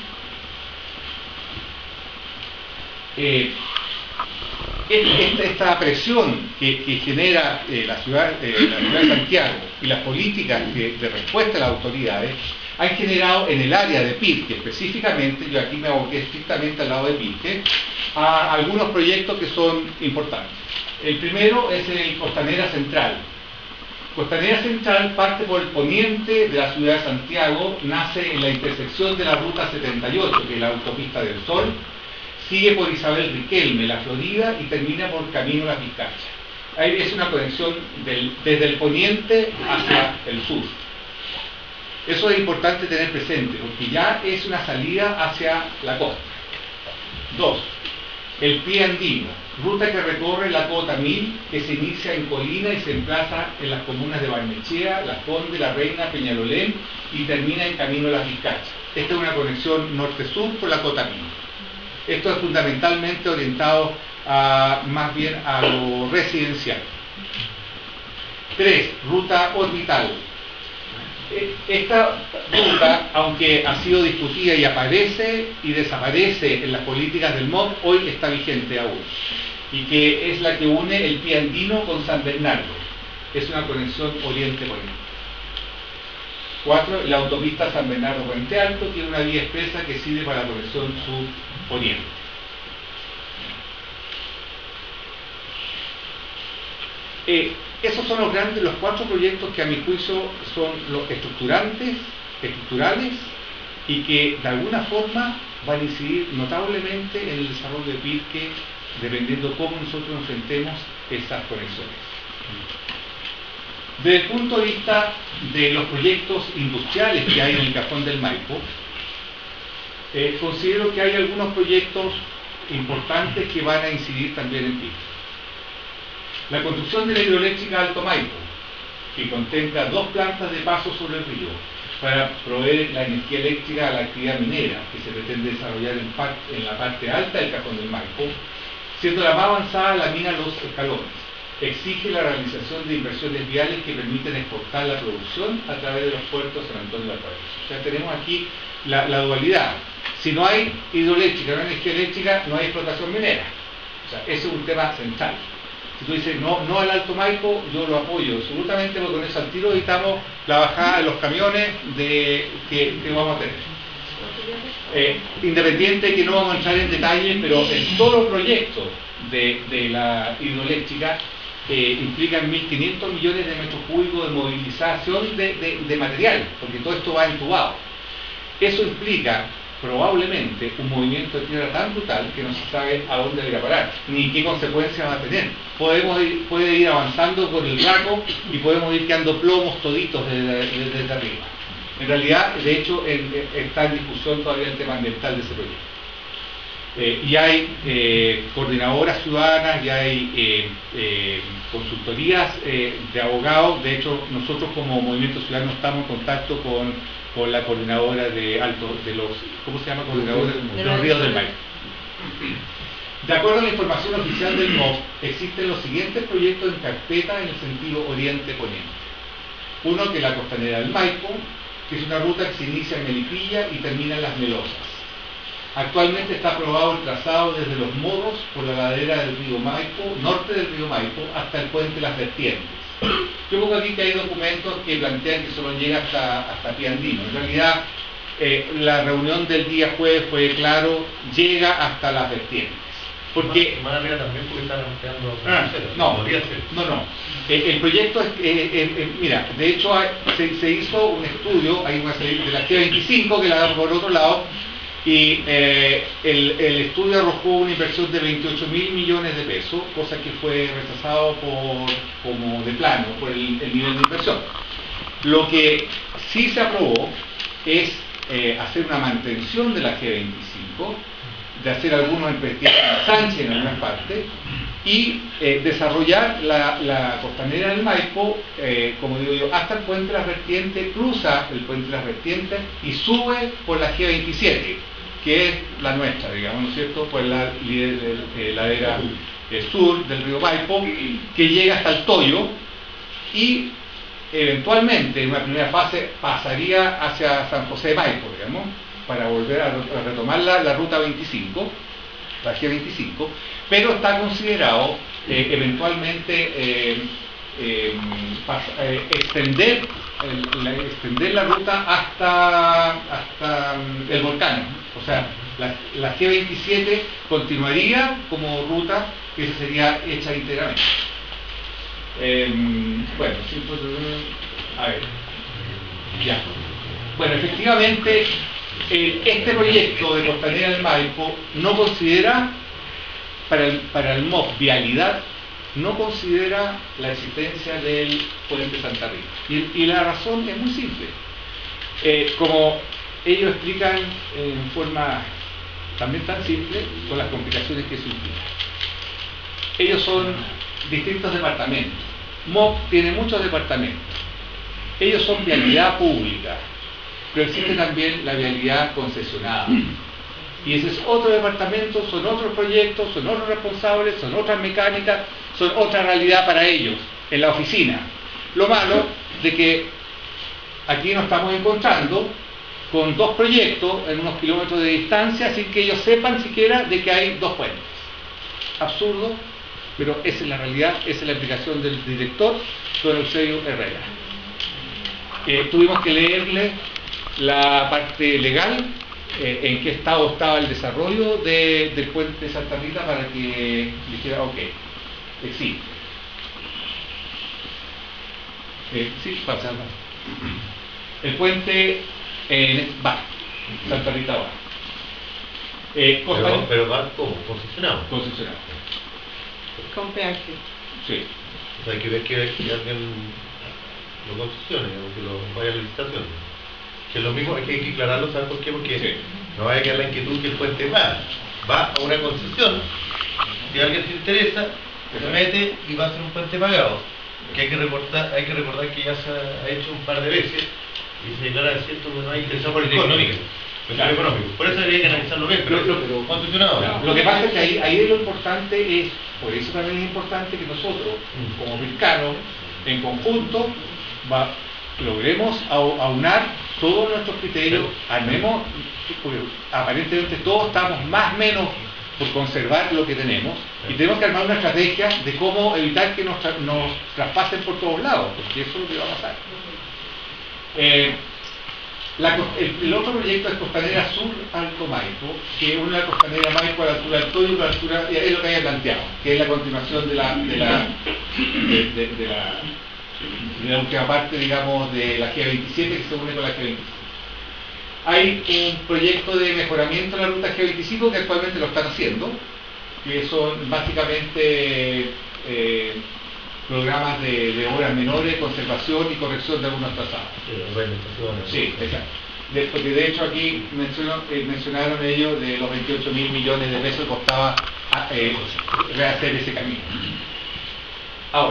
Speaker 8: Eh, esta, esta presión que, que genera eh, la, ciudad, eh, la ciudad de Santiago y las políticas que, de respuesta a las autoridades han generado en el área de Pirque específicamente, yo aquí me aboqué estrictamente al lado de Pirque, a algunos proyectos que son importantes. El primero es el Costanera Central. Costanera Central parte por el poniente de la ciudad de Santiago, nace en la intersección de la ruta setenta y ocho, que es la autopista del Sol, sigue por Isabel Riquelme, la Florida, y termina por Camino Las Vizcachas. Ahí es una conexión del, desde el poniente hacia el sur. Eso es importante tener presente, porque ya es una salida hacia la costa. Dos, El Pie Andino, ruta que recorre la Cota mil, que se inicia en Colina y se emplaza en las comunas de Barnechea, Las Condes, La Reina, Peñalolén y termina en Camino a Las Vizcachas. Esta es una conexión norte-sur por la Cota mil. Esto es fundamentalmente orientado a, más bien a lo residencial. tres. Ruta orbital. Esta ruta, aunque ha sido discutida y aparece y desaparece en las políticas del M O B, hoy está vigente aún, y que es la que une el Pie Andino con San Bernardo. Es una conexión oriente-poniente. cuatro. La autopista San Bernardo-Puente Alto tiene una vía expresa que sirve para la conexión sur-oriente. Eh, esos son los grandes, los cuatro proyectos que a mi juicio son los estructurantes, estructurales, y que de alguna forma van a incidir notablemente en el desarrollo de Pirque, dependiendo cómo nosotros enfrentemos esas conexiones. Desde el punto de vista de los proyectos industriales que hay en el Cajón del Maipo, eh, considero que hay algunos proyectos importantes que van a incidir también en Pirque. La construcción de la hidroeléctrica Alto Maipo, que contempla dos plantas de paso sobre el río para proveer la energía eléctrica a la actividad minera que se pretende desarrollar en, parte, en la parte alta del Cajón del Maipo, siendo la más avanzada la mina Los Escalones. Exige la realización de inversiones viales que permiten exportar la producción a través de los puertos de San Antonio de Valparaíso. O sea, tenemos aquí la, la dualidad. Si no hay hidroeléctrica, no hay energía eléctrica, no hay explotación minera. O sea, ese es un tema central. Si tú dices no, no al Alto Maipo, yo lo apoyo absolutamente, porque con eso al tiro evitamos la bajada de los camiones de, que, que vamos a tener. Eh, independiente que no vamos a entrar en detalle, pero el solo proyecto de, de la hidroeléctrica eh, implica mil quinientos millones de metros cúbicos de movilización de, de, de material, porque todo esto va entubado. Eso implica probablemente un movimiento de tierra tan brutal que no se sabe a dónde va a ir a parar, ni qué consecuencias va a tener. Podemos ir, puede ir avanzando con el raco y podemos ir quedando plomos toditos desde, desde, desde arriba. En realidad, de hecho, en, en, está en discusión todavía el tema ambiental de ese proyecto. Eh, y hay eh, coordinadoras ciudadanas, y hay eh, eh, consultorías eh, de abogados. De hecho, nosotros como Movimiento Ciudadano estamos en contacto con con la coordinadora de alto de los ¿cómo se llama? Coordinadora de los ríos del Maipo. De acuerdo a la información oficial del M O B, existen los siguientes proyectos en carpeta en el sentido oriente-poniente. Uno, que es la costanera del Maipo, que es una ruta que se inicia en Melipilla y termina en Las Melosas. Actualmente está aprobado el trazado desde Los Morros por la ladera del río Maipo, norte del río Maipo, hasta el puente Las Vertientes. Yo pongo aquí que hay documentos que plantean que solo llega hasta, hasta Pie Andino. En realidad, eh, la reunión del día jueves fue claro, llega hasta Las Vertientes. Porque
Speaker 1: Más arriba también porque están ampliando.
Speaker 8: Ah, no, no, no. Eh, el proyecto es, eh, eh, eh, mira, de hecho hay, se, se hizo un estudio, hay una serie de la G veinticinco que la da por otro lado, y eh, el, el estudio arrojó una inversión de veintiocho mil millones de pesos, cosa que fue rechazado por, como de plano por el, el nivel de inversión. Lo que sí se aprobó es eh, hacer una mantención de la G veinticinco, de hacer algunos ensanches en algunas partes y eh, desarrollar la, la costanera del Maipo, eh, como digo yo, hasta el puente de Las Vertientes, cruza el puente de Las Vertientes y sube por la G veintisiete, que es la nuestra, digamos, ¿no es cierto?, por la eh, ladera eh, sur del río Maipo, que llega hasta el Toyo y eventualmente en una primera fase pasaría hacia San José de Maipo, digamos, para volver a retomar la, la ruta veinticinco, la G veinticinco, pero está considerado eh, eventualmente eh, eh, pas, eh, extender, el, la, extender la ruta hasta, hasta el volcán. O sea, la, la G veintisiete continuaría como ruta que sería hecha íntegramente. Eh, bueno, sí, pues, a ver, ya. Bueno, efectivamente, eh, este proyecto de Costanera del Maipo no considera, para el, para el M O B, vialidad, no considera la existencia del puente Santa Rita. Y, y la razón es muy simple. Eh, como ellos explican en forma también tan simple, con las complicaciones que eso implica. Ellos son distintos departamentos. M O P tiene muchos departamentos. Ellos son vialidad pública, pero existe también la vialidad concesionada. Y ese es otro departamento, son otros proyectos, son otros responsables, son otras mecánicas, son otra realidad para ellos, en la oficina. Lo malo de que aquí nos estamos encontrando con dos proyectos en unos kilómetros de distancia sin que ellos sepan siquiera de que hay dos puentes. Absurdo, pero esa es la realidad, esa es la explicación del director, don Eusebio Herrera. Eh, tuvimos que leerle la parte legal, eh, en qué estado estaba el desarrollo de, del puente de Santa Rita para que dijera, ok, existe. Eh, sí, pasa. El puente eh, va, Santa Rita va. Eh,
Speaker 10: pero, pero va como concesionado.
Speaker 8: Concesionado.
Speaker 7: Con peaje.
Speaker 8: Sí.
Speaker 10: O sea, hay que ver que, que alguien lo concesione o que lo vaya a la licitación. Que es lo mismo, hay que, hay que aclararlo, ¿sabes por qué? Porque sí. No vaya a quedar la inquietud que el puente va. Va a una concesión. Si a alguien se interesa, se mete y va a hacer un puente pagado. Que hay que recordar, hay que recordar que ya se ha hecho un par de veces y se declara cierto que no hay interés por el económico. Claro. Económico. Por eso habría que analizarlo bien, pero, pero, pero concesionado.
Speaker 8: Claro. Lo que pasa es que ahí, ahí lo importante es, por eso también es importante que nosotros, mm. como Vilcano, en conjunto, va, logremos aunar todos nuestros criterios, armemos, porque aparentemente todos estamos más o menos por conservar lo que tenemos, y tenemos que armar una estrategia de cómo evitar que nos, tra nos traspasen por todos lados, porque eso es lo que va a pasar. Eh, la, el, el otro proyecto es Costanera Sur Alto Maipo, que es una costanera Maipo a la altura del Toyo, a la altura, es lo que había planteado, que es la continuación de la de la, de, de, de la, de la última parte, digamos, de la G veintisiete que se une con la G veinticinco. Hay un proyecto de mejoramiento de la ruta G veinticinco que actualmente lo están haciendo, que son básicamente eh, programas de, de obras menores, conservación y corrección de algunos trazados. Sí, exacto. De, porque de hecho aquí mencionó, eh, mencionaron ellos de los veintiocho mil millones de pesos que costaba eh, rehacer ese camino. Ahora,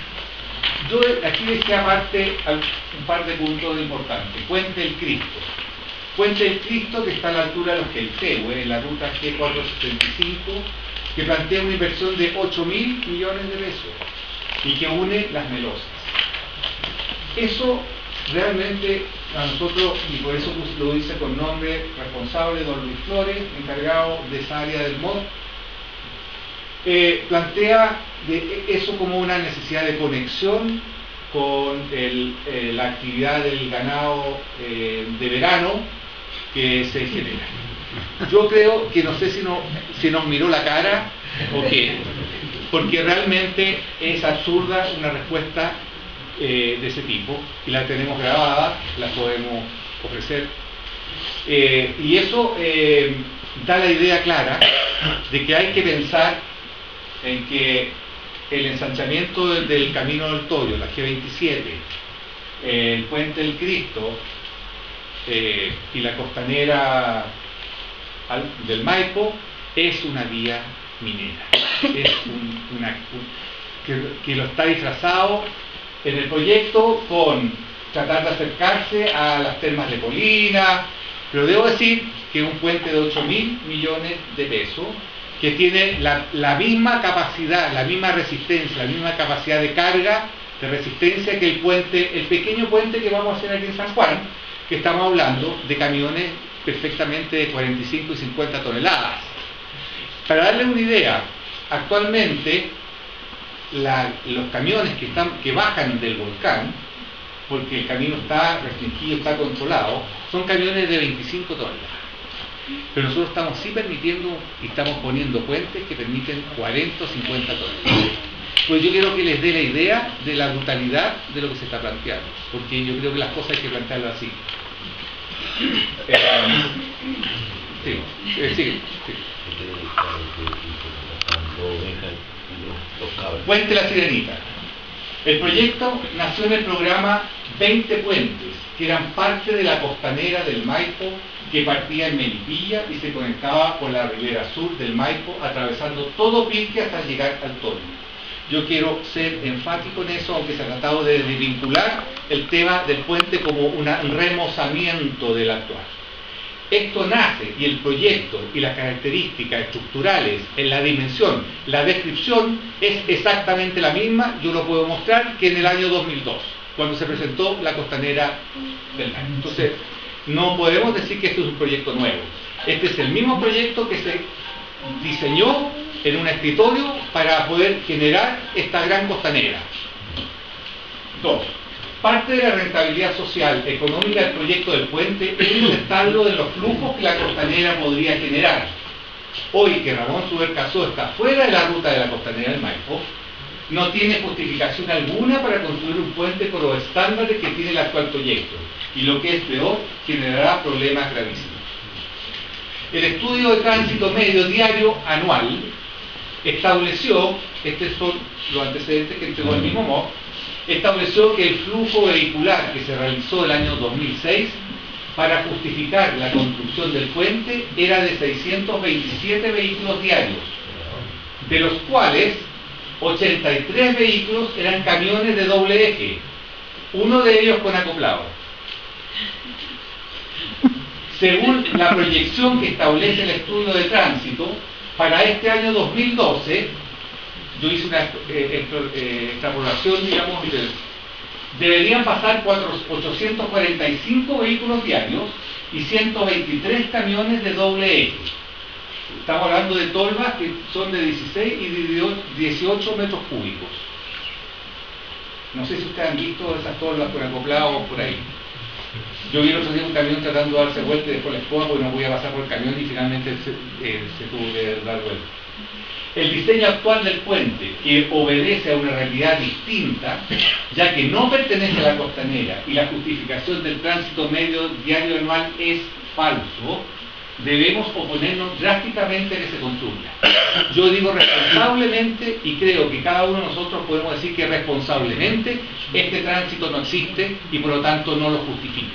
Speaker 8: yo aquí dejé aparte un par de puntos importantes. Puente el Cristo. Puente del Cristo, que está a la altura de los Queltehue, en la ruta G cuatrocientos setenta y cinco, que plantea una inversión de ocho mil millones de pesos y que une las Melosas. Eso realmente a nosotros, y por eso lo dice con nombre responsable, don Luis Flores, encargado de esa área del M O D, eh, plantea de eso como una necesidad de conexión con el, eh, la actividad del ganado eh, de verano que se genera. Yo creo que no sé si, no, si nos miró la cara o qué, porque realmente es absurda una respuesta eh, de ese tipo, y la tenemos grabada, la podemos ofrecer. Eh, y eso eh, da la idea clara de que hay que pensar en que el ensanchamiento del, del Camino del Toyo, la G veintisiete, eh, el Puente del Cristo eh, y la costanera al, del Maipo es una vía minera, es un, una, un, que, que lo está disfrazado en el proyecto con tratar de acercarse a las termas de Colina, pero debo decir que es un puente de ocho mil millones de pesos que tiene la, la misma capacidad, la misma resistencia, la misma capacidad de carga, de resistencia que el puente, el pequeño puente que vamos a hacer aquí en San Juan, que estamos hablando de camiones perfectamente de cuarenta y cinco y cincuenta toneladas. Para darle una idea, actualmente la, los camiones que, están, que bajan del volcán, porque el camino está restringido, está controlado, son camiones de veinticinco toneladas. Pero nosotros estamos sí permitiendo y estamos poniendo puentes que permiten cuarenta o cincuenta toneladas. Pues yo quiero que les dé la idea de la brutalidad de lo que se está planteando, porque yo creo que las cosas hay que plantearlas así. Eh, sí, eh, sí, sí. Puente La Sirenita. El proyecto nació en el programa veinte puentes, que eran parte de la costanera del Maipo que partía en Melipilla y se conectaba con la ribera sur del Maipo, atravesando todo Pirque hasta llegar al Toño. Yo quiero ser enfático en eso, aunque se ha tratado de desvincular el tema del puente como un remozamiento del actual. Esto nace, y el proyecto y las características estructurales en la dimensión, la descripción es exactamente la misma, yo lo puedo mostrar, que en el año dos mil dos, cuando se presentó la costanera del Maipo. Entonces, no podemos decir que esto es un proyecto nuevo. Este es el mismo proyecto que se diseñó en un escritorio para poder generar esta gran costanera. Dos. Parte de la rentabilidad social, económica del proyecto del puente es insertarlo en los flujos que la costanera podría generar. Hoy que Ramón Subercaseaux está fuera de la ruta de la costanera del Maipo, no tiene justificación alguna para construir un puente con los estándares que tiene el actual proyecto, y lo que es peor, generará problemas gravísimos. El estudio de tránsito medio diario anual estableció, estos son los antecedentes que entregó el mismo M O B, estableció que el flujo vehicular que se realizó el año dos mil seis para justificar la construcción del puente era de seiscientos veintisiete vehículos diarios, de los cuales ochenta y tres vehículos eran camiones de doble eje, uno de ellos con acoplado. Según la proyección que establece el estudio de tránsito, para este año dos mil doce, yo hice una eh, eh, extrapolación, digamos, deberían pasar ochocientos cuarenta y cinco vehículos diarios y ciento veintitrés camiones de doble eje. Estamos hablando de tolvas que son de dieciséis y dieciocho metros cúbicos. No sé si ustedes han visto esas tolvas con acoplados por ahí. Yo vi el otro día un camión tratando de darse vuelta y después la escoba porque no podía pasar por el camión y finalmente se, eh, se tuvo que dar vuelta. El diseño actual del puente, que obedece a una realidad distinta, ya que no pertenece a la costanera y la justificación del tránsito medio diario anual es falso, debemos oponernos drásticamente a que se construya. Yo digo responsablemente, y creo que cada uno de nosotros podemos decir que responsablemente este tránsito no existe y por lo tanto no lo justifica.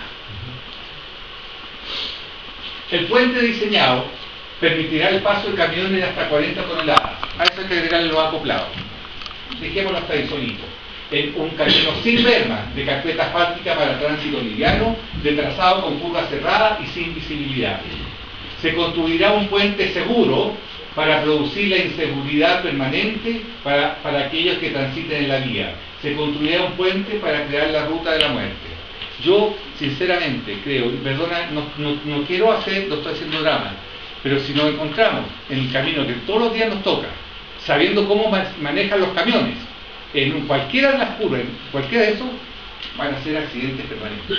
Speaker 8: El puente diseñado permitirá el paso de camiones de hasta cuarenta toneladas. A eso hay que agregarle los acoplados. Dejémoslo hasta ahí solito. En un camino sin berma, de carpeta asfáltica para tránsito liviano, de trazado con curvas cerradas y sin visibilidad. Se construirá un puente seguro para producir la inseguridad permanente para, para aquellos que transiten en la vía. Se construirá un puente para crear la ruta de la muerte. Yo, sinceramente, creo, y perdona, no, no, no quiero hacer, no estoy haciendo drama, pero si nos encontramos en el camino que todos los días nos toca, sabiendo cómo manejan los camiones, en cualquiera de las curvas, en cualquiera de esos, van a ser accidentes permanentes.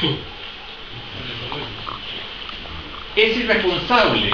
Speaker 8: Es irresponsable.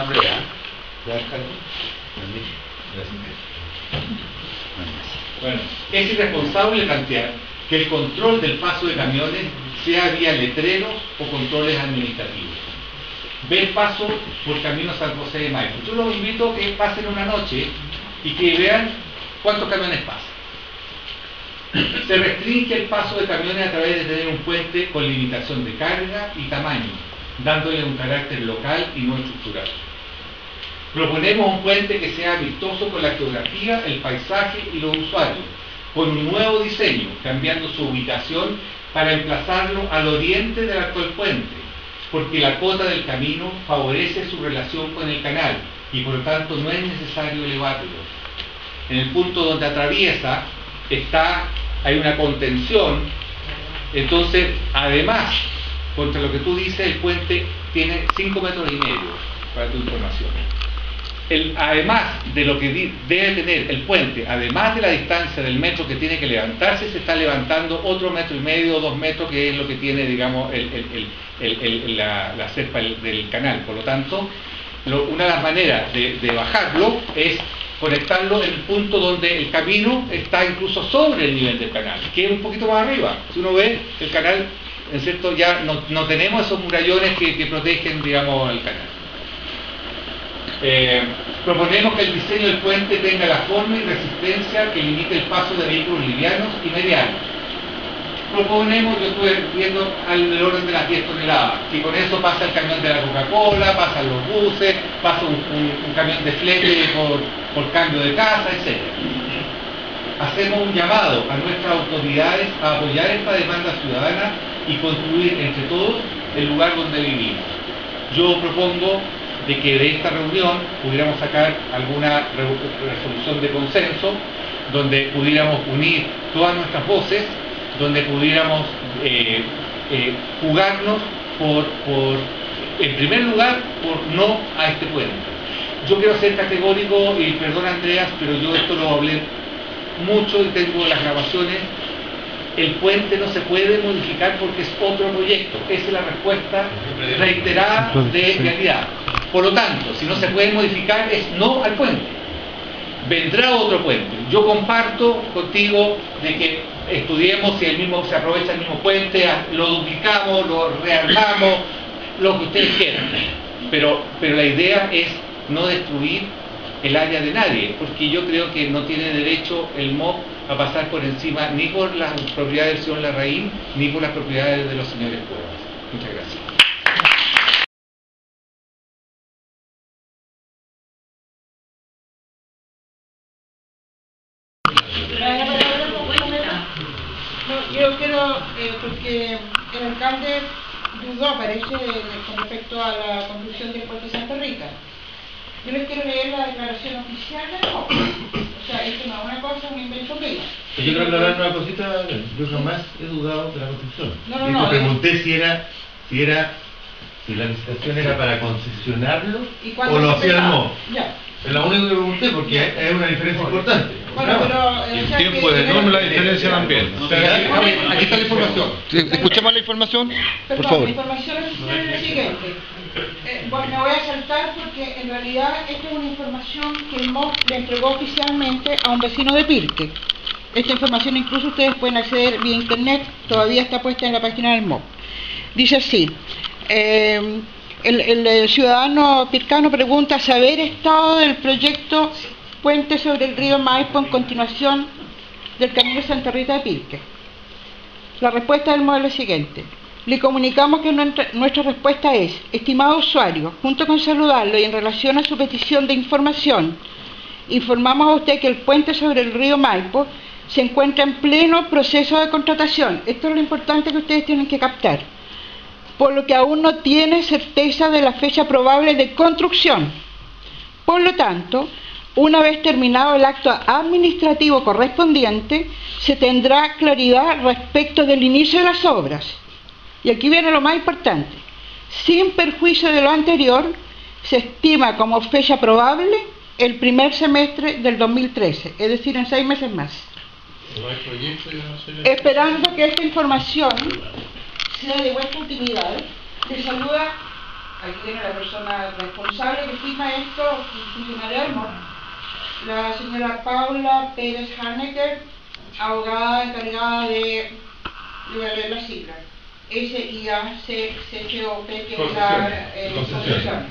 Speaker 8: Bueno, es irresponsable plantear que el control del paso de camiones sea vía letreros o controles administrativos. Ver paso por Camino San José de Maipo. Yo los invito a que pasen una noche y que vean cuántos camiones pasan. Se restringe el paso de camiones a través de tener un puente con limitación de carga y tamaño, dándole un carácter local y no estructural. Proponemos un puente que sea amistoso con la geografía, el paisaje y los usuarios, con un nuevo diseño, cambiando su ubicación para emplazarlo al oriente del actual puente, porque la cota del camino favorece su relación con el canal y por lo tanto no es necesario elevarlo. En el punto donde atraviesa está, hay una contención, entonces además, contra lo que tú dices, el puente tiene cinco metros y medio, para tu información. El, además de lo que di, debe tener el puente, además de la distancia del metro que tiene que levantarse, se está levantando otro metro y medio o dos metros, que es lo que tiene, digamos, el, el, el, el, el, la, la cepa del canal. Por lo tanto, lo, una de las maneras de, de bajarlo es conectarlo en el punto donde el camino está incluso sobre el nivel del canal, que es un poquito más arriba. Si uno ve el canal, en cierto, ya no, no tenemos esos murallones que, que protegen, digamos, el canal. Eh, proponemos que el diseño del puente tenga la forma y resistencia que limite el paso de vehículos livianos y medianos. proponemos, yo estuve viendo al orden de las diez toneladas, que con eso pasa el camión de la Coca-Cola, pasan los buses, pasa un, un, un camión de flete por, por cambio de casa, etcétera. Hacemos un llamado a nuestras autoridades a apoyar esta demanda ciudadana y construir entre todos el lugar donde vivimos. Yo propongo de que de esta reunión pudiéramos sacar alguna resolución de consenso, donde pudiéramos unir todas nuestras voces, donde pudiéramos eh, eh, jugarnos por, por, en primer lugar, por no a este puente. Yo quiero ser categórico, y perdón Andreas, pero yo esto lo hablé mucho y tengo las grabaciones. El puente no se puede modificar porque es otro proyecto. Esa es la respuesta reiterada de realidad. Por lo tanto, si no se puede modificar es no al puente. Vendrá otro puente. Yo comparto contigo de que estudiemos si el mismo se aprovecha el mismo puente, lo duplicamos, lo rearmamos, lo que ustedes quieran. Pero, pero la idea es no destruir el área de nadie, porque yo creo que no tiene derecho el M O B a pasar por encima ni por las propiedades del señor Larraín, ni por las propiedades de los señores Cuevas. Muchas gracias.
Speaker 7: No, yo quiero, eh, porque el alcalde dudó, parece, con respecto a la construcción del puente Santa Rita. Yo les quiero leer la declaración oficial del M O B. O sea, esto no es una cosa, un invento mío.
Speaker 10: Yo quiero aclarar una cosita, yo jamás he dudado de la construcción.
Speaker 7: No, no,
Speaker 10: y
Speaker 7: no,
Speaker 10: te pregunté si era, si era, si la licitación era para concesionarlo o lo hacía el M O B.
Speaker 7: Ya.
Speaker 10: Es la única que pregunté porque hay, hay una diferencia importante.
Speaker 7: Bueno, pero...
Speaker 6: El tiempo es enorme la diferencia también.
Speaker 10: O sea, aquí está la información.
Speaker 1: Escuchemos la información, por
Speaker 7: Perdón,
Speaker 1: favor.
Speaker 7: la información oficial es la siguiente. Eh, bueno, me voy a saltar porque en realidad esta es una información que el M O B le entregó oficialmente a un vecino de Pirque. Esta información incluso ustedes pueden acceder vía internet, todavía está puesta en la página del M O B. Dice así, eh, el, el, el ciudadano pircano pregunta saber estado del proyecto Puente sobre el río Maipo en continuación del camino Santa Rita de Pirque. La respuesta del M O B es la siguiente. Le comunicamos que nuestra, nuestra respuesta es, estimado usuario, junto con saludarlo y en relación a su petición de información, informamos a usted que el puente sobre el río Maipo se encuentra en pleno proceso de contratación. Esto es lo importante que ustedes tienen que captar. Por lo que aún no tiene certeza de la fecha probable de construcción. Por lo tanto, una vez terminado el acto administrativo correspondiente, se tendrá claridad respecto del inicio de las obras. Y aquí viene lo más importante. Sin perjuicio de lo anterior, se estima como fecha probable el primer semestre del dos mil trece, es decir, en seis meses más. Esperando que esta información sea de vuestra utilidad, les saluda, aquí tiene la persona responsable que firma esto, funcionaria del M O B, la señora Paula Pérez Harnecker, abogada encargada de, le voy a leer la sigla, S I A C C O P, que es la eh, concesión.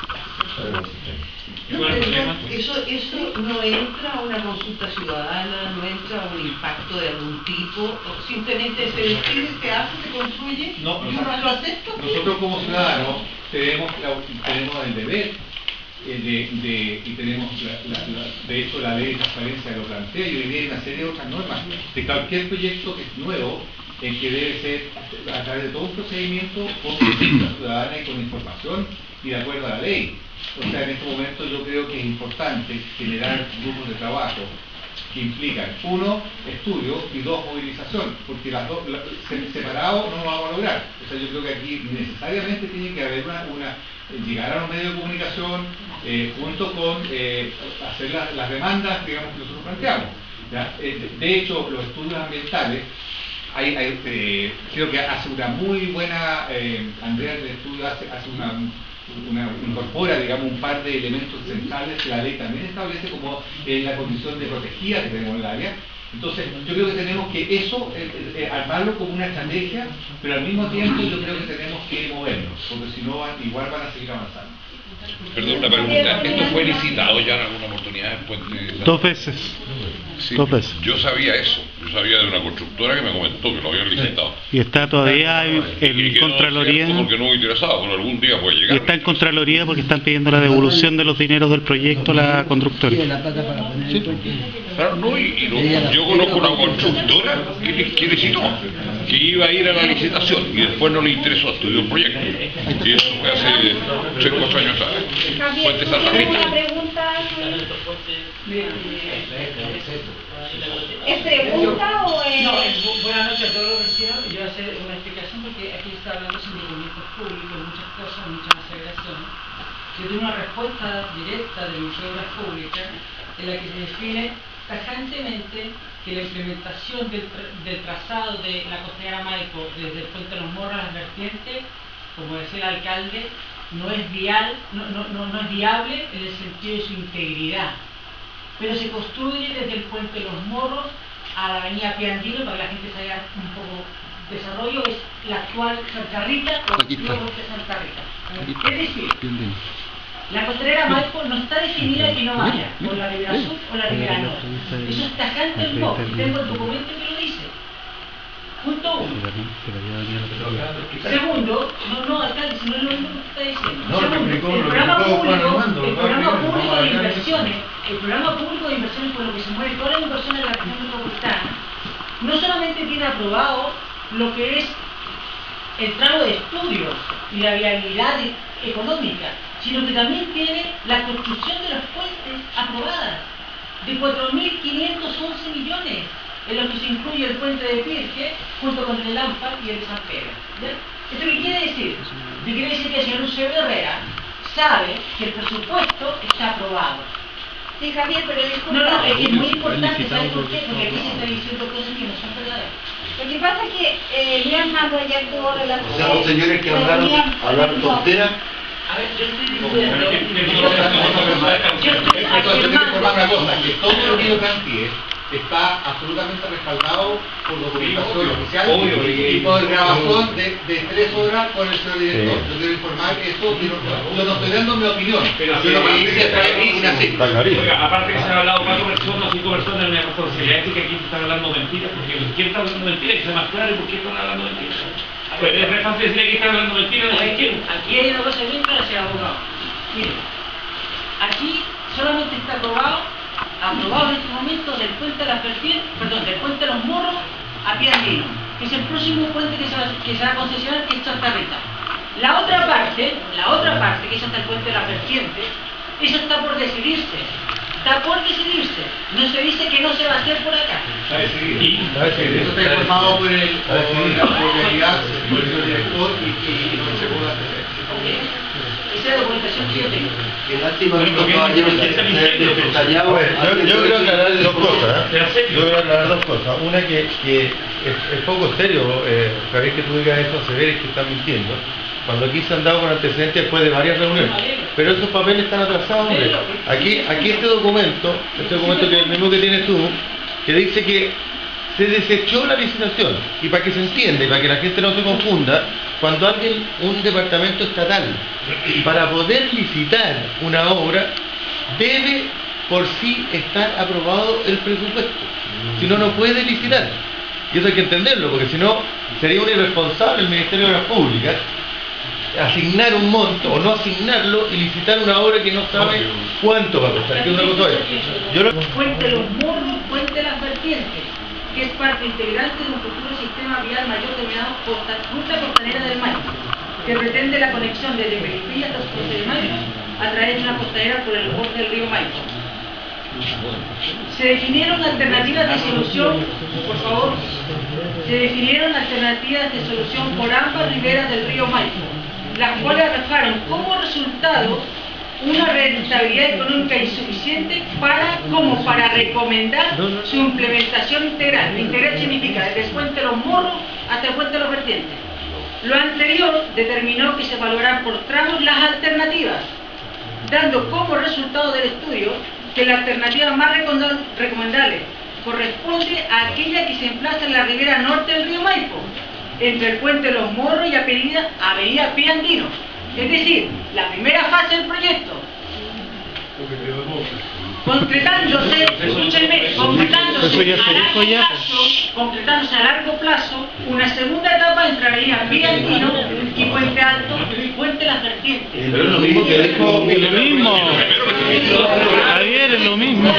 Speaker 11: No, eso, eso no entra a una consulta ciudadana, no entra a un impacto de algún tipo, o simplemente se decide, se hace, se construye
Speaker 8: no,
Speaker 11: y uno lo acepta.
Speaker 8: Nosotros como ciudadanos tenemos, la, tenemos el deber eh, de, de, y tenemos, la, la, la, de hecho la ley de transparencia lo plantea y hoy día hay una serie de otras normas de cualquier proyecto que es nuevo, en que debe ser a través de todo un procedimiento con consulta ciudadana y con información y de acuerdo a la ley. O sea, en este momento yo creo que es importante generar grupos de trabajo que implican, uno, estudio y dos, movilización, porque las dos, la, separados no lo vamos a lograr. O sea, yo creo que aquí necesariamente tiene que haber una, una llegar a los medios de comunicación eh, junto con eh, hacer la, las demandas, digamos, que nosotros planteamos. ¿Ya? Eh, de, de hecho, los estudios ambientales, hay, hay, eh, creo que hace una muy buena, eh, Andrea del estudio hace, hace una... Una, incorpora, digamos, un par de elementos centrales que la ley también establece como eh, la condición de protegida que tenemos en el área. Entonces, yo creo que tenemos que eso, eh, eh, armarlo como una estrategia, pero al mismo tiempo yo creo que tenemos que movernos, porque si no, van, igual van a seguir avanzando.
Speaker 6: Perdón, una pregunta. ¿Esto fue licitado ya en alguna oportunidad después de...?
Speaker 4: Dos veces.
Speaker 6: Sí,
Speaker 4: Dos veces.
Speaker 6: yo sabía eso. Yo sabía de una constructora que me comentó que lo habían licitado.
Speaker 12: Y está todavía en, en
Speaker 6: Y que no es
Speaker 12: Contraloría.
Speaker 6: cierto porque no me interesaba, pero algún día puede
Speaker 12: Y
Speaker 6: llegar.
Speaker 12: está en Contraloría porque están pidiendo la devolución de los dineros del proyecto a la constructora.
Speaker 6: Sí. Claro, no, y, y no, yo conozco una constructora que, le- que licitó, que iba a ir a la licitación y después no le interesó, estudió el proyecto. Y eso fue hace tres, cuatro años atrás.
Speaker 3: Javier,
Speaker 6: Fuente
Speaker 3: ¿tú
Speaker 6: Santa
Speaker 3: tienes
Speaker 6: Rita.
Speaker 3: una pregunta? ¿Es pregunta o es...?
Speaker 9: No, es bu- buenas noches a todos los vecinos. Yo voy a hacer una explicación porque aquí está hablando sin documentos públicos, muchas cosas, muchas aseveraciones. Yo tengo una respuesta directa del Museo de Obras Públicas en la que se define tajantemente que la implementación del, tra- del trazado de la costanera Maipo desde el puente de los Morros a las vertientes, como decía el alcalde, no es vial, no, no, no, no es viable en el sentido de su integridad. Pero se construye desde el puente de los Morros a la avenida Piandino, para que la gente se haga un poco desarrollo, es la actual Santa Rita o
Speaker 12: Aquí está.
Speaker 9: luego de Santa Rita.
Speaker 12: Aquí está.
Speaker 9: Es decir,
Speaker 12: Bien,
Speaker 9: la costanera Maipo no está definida que no vaya por la Ribera Sur o la Ribera Norte. Eso es tajante en voz, y tengo el documento que lo dice. Punto uno. Segundo, no, no, alcalde, si no es lo mismo que usted está diciendo.
Speaker 10: No, lo que
Speaker 9: Segundo,
Speaker 10: explicó-
Speaker 9: el
Speaker 10: lo
Speaker 9: programa
Speaker 10: explicó Juan
Speaker 9: público,
Speaker 10: Armando,
Speaker 9: el
Speaker 10: lo
Speaker 9: programa
Speaker 10: va a
Speaker 9: público
Speaker 10: explicar,
Speaker 9: de
Speaker 10: vamos a
Speaker 9: inversiones, el programa público de inversiones con lo que se mueve toda la inversión de la región metropolitana, no solamente tiene aprobado lo que es el tramo de estudios y la viabilidad económica, sino que también tiene la construcción de las puentes aprobadas de cuatro mil quinientos once millones, en los que se incluye el puente de Pirque junto con el Lampa y el de San Pedro. ¿Ya? ¿Esto qué quiere decir? ¿Qué quiere decir? Que el señor Eusebio Herrera sabe que el presupuesto está aprobado.
Speaker 3: Sí, Javier, pero disculpa.
Speaker 9: No, no, es que es muy importante, ¿sabes por qué? Porque aquí se está diciendo cosas que no son verdaderas.
Speaker 3: Lo que pasa es que eh, mi hermano ya tuvo relación.
Speaker 10: O sea, los señores que hablaron, hablaron tonteras.
Speaker 9: A ver, yo estoy
Speaker 8: Esto hay que informar una cosa, que todo lo que yo planteé está absolutamente respaldado por documentación oficial y por grabación de, de tres horas con el señor director. Yo quiero informar que esto, yo no, yo no estoy dando mi opinión,
Speaker 13: Pero
Speaker 8: yo lo
Speaker 13: sí,
Speaker 8: planteé a través de una cita.
Speaker 13: Oiga, aparte que se han hablado cuatro personas o cinco personas, hay una responsabilidad ética que aquí están hablando mentiras, porque ¿quién está hablando mentiras? Que sea más claro por qué están hablando mentiras. Pues es re fácil decir que están hablando mentiras, no sé quién.
Speaker 9: Aquí hay una cosa bien clara, señor abogado. Mire, aquí solamente está aprobado, aprobado en este momento del puente de la Fertil, perdón, del puente de los Morros a Piandino, que es el próximo puente que se va, que se va a concesionar, que es Santa Rita. La otra parte, la otra parte, que es hasta el puente de la Vertiente, eso está por decidirse. Está por decidirse. No se dice que no se va a hacer por acá.
Speaker 8: Está decidido. Eso está informado por el por la autoridad, por el director y, y no se puede hacer.
Speaker 9: Esa es la documentación que yo tengo.
Speaker 10: Qué lástima que los caballeros quieren ser detallados.
Speaker 1: Yo, yo quiero aclarar dos cosas. ¿eh? Yo quiero aclarar dos cosas. Una que, que es, es poco serio, eh, Javier, que tú digas eso, se ve que están mintiendo. Cuando aquí se han dado con antecedentes después de varias reuniones. Pero esos papeles están atrasados, hombre. Aquí, aquí este documento, este documento que es el mismo que tienes tú, que dice que se desechó la licitación. Y para que se entienda y para que la gente no se confunda, cuando alguien, un departamento estatal, para poder licitar una obra, debe por sí estar aprobado el presupuesto. Si no, no puede licitar. Y eso hay que entenderlo, porque si no, sería un irresponsable el Ministerio de Obras Públicas asignar un monto o no asignarlo y licitar una obra que no sabe cuánto va a costar. ¿Qué otra cosa es? Yo lo...
Speaker 9: Puente Los Morros, Puente Las Vertientes, que es parte integrante de un futuro sistema vial mayor denominado Costa, Ruta Costanera del Maipo, que pretende la conexión desde Melipilla hasta los Puentes de Maipo a través de una costanera por el borde del río Maipo. Se definieron alternativas de solución, por favor, se definieron alternativas de solución por ambas riberas del río Maipo, las cuales arrojaron como resultado una rentabilidad económica insuficiente para, como para recomendar su implementación integral. Integral significa desde el puente de los Morros hasta el puente de los Vertientes. Lo anterior determinó que se valoraran por tramos las alternativas, dando como resultado del estudio que la alternativa más recomendable corresponde a aquella que se emplaza en la ribera norte del río Maipo, entre el puente de los Morros y avenida, avenida Piandino. Es decir, la primera fase del proyecto, concretándose, escúchenme, concretándose concretándose
Speaker 12: Eso ya se
Speaker 9: a
Speaker 12: dijo
Speaker 9: largo
Speaker 12: ya.
Speaker 9: plazo, concretándose a largo plazo, una segunda etapa entraría vía Andino y Puente Alto y Puente Las Vertientes.
Speaker 10: Pero es lo mismo que dijo
Speaker 12: Es lo mismo. Javier, es lo mismo.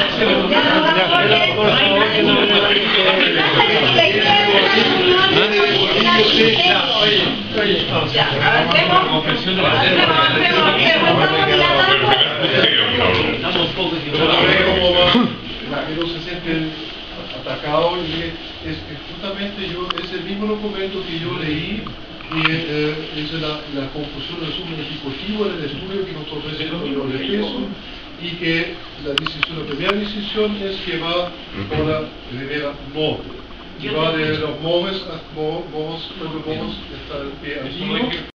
Speaker 4: Que no se sienten atacados, y es que justamente yo, es el mismo documento que yo leí, que eh, es la, la conclusión del resumen ejecutivo del estudio que nos ofrece el millones de pesos, y que la decisión, la primera decisión es que va por la Ribera Norte, que va de los Morros hasta Morros, Morros, hasta el P. Andino.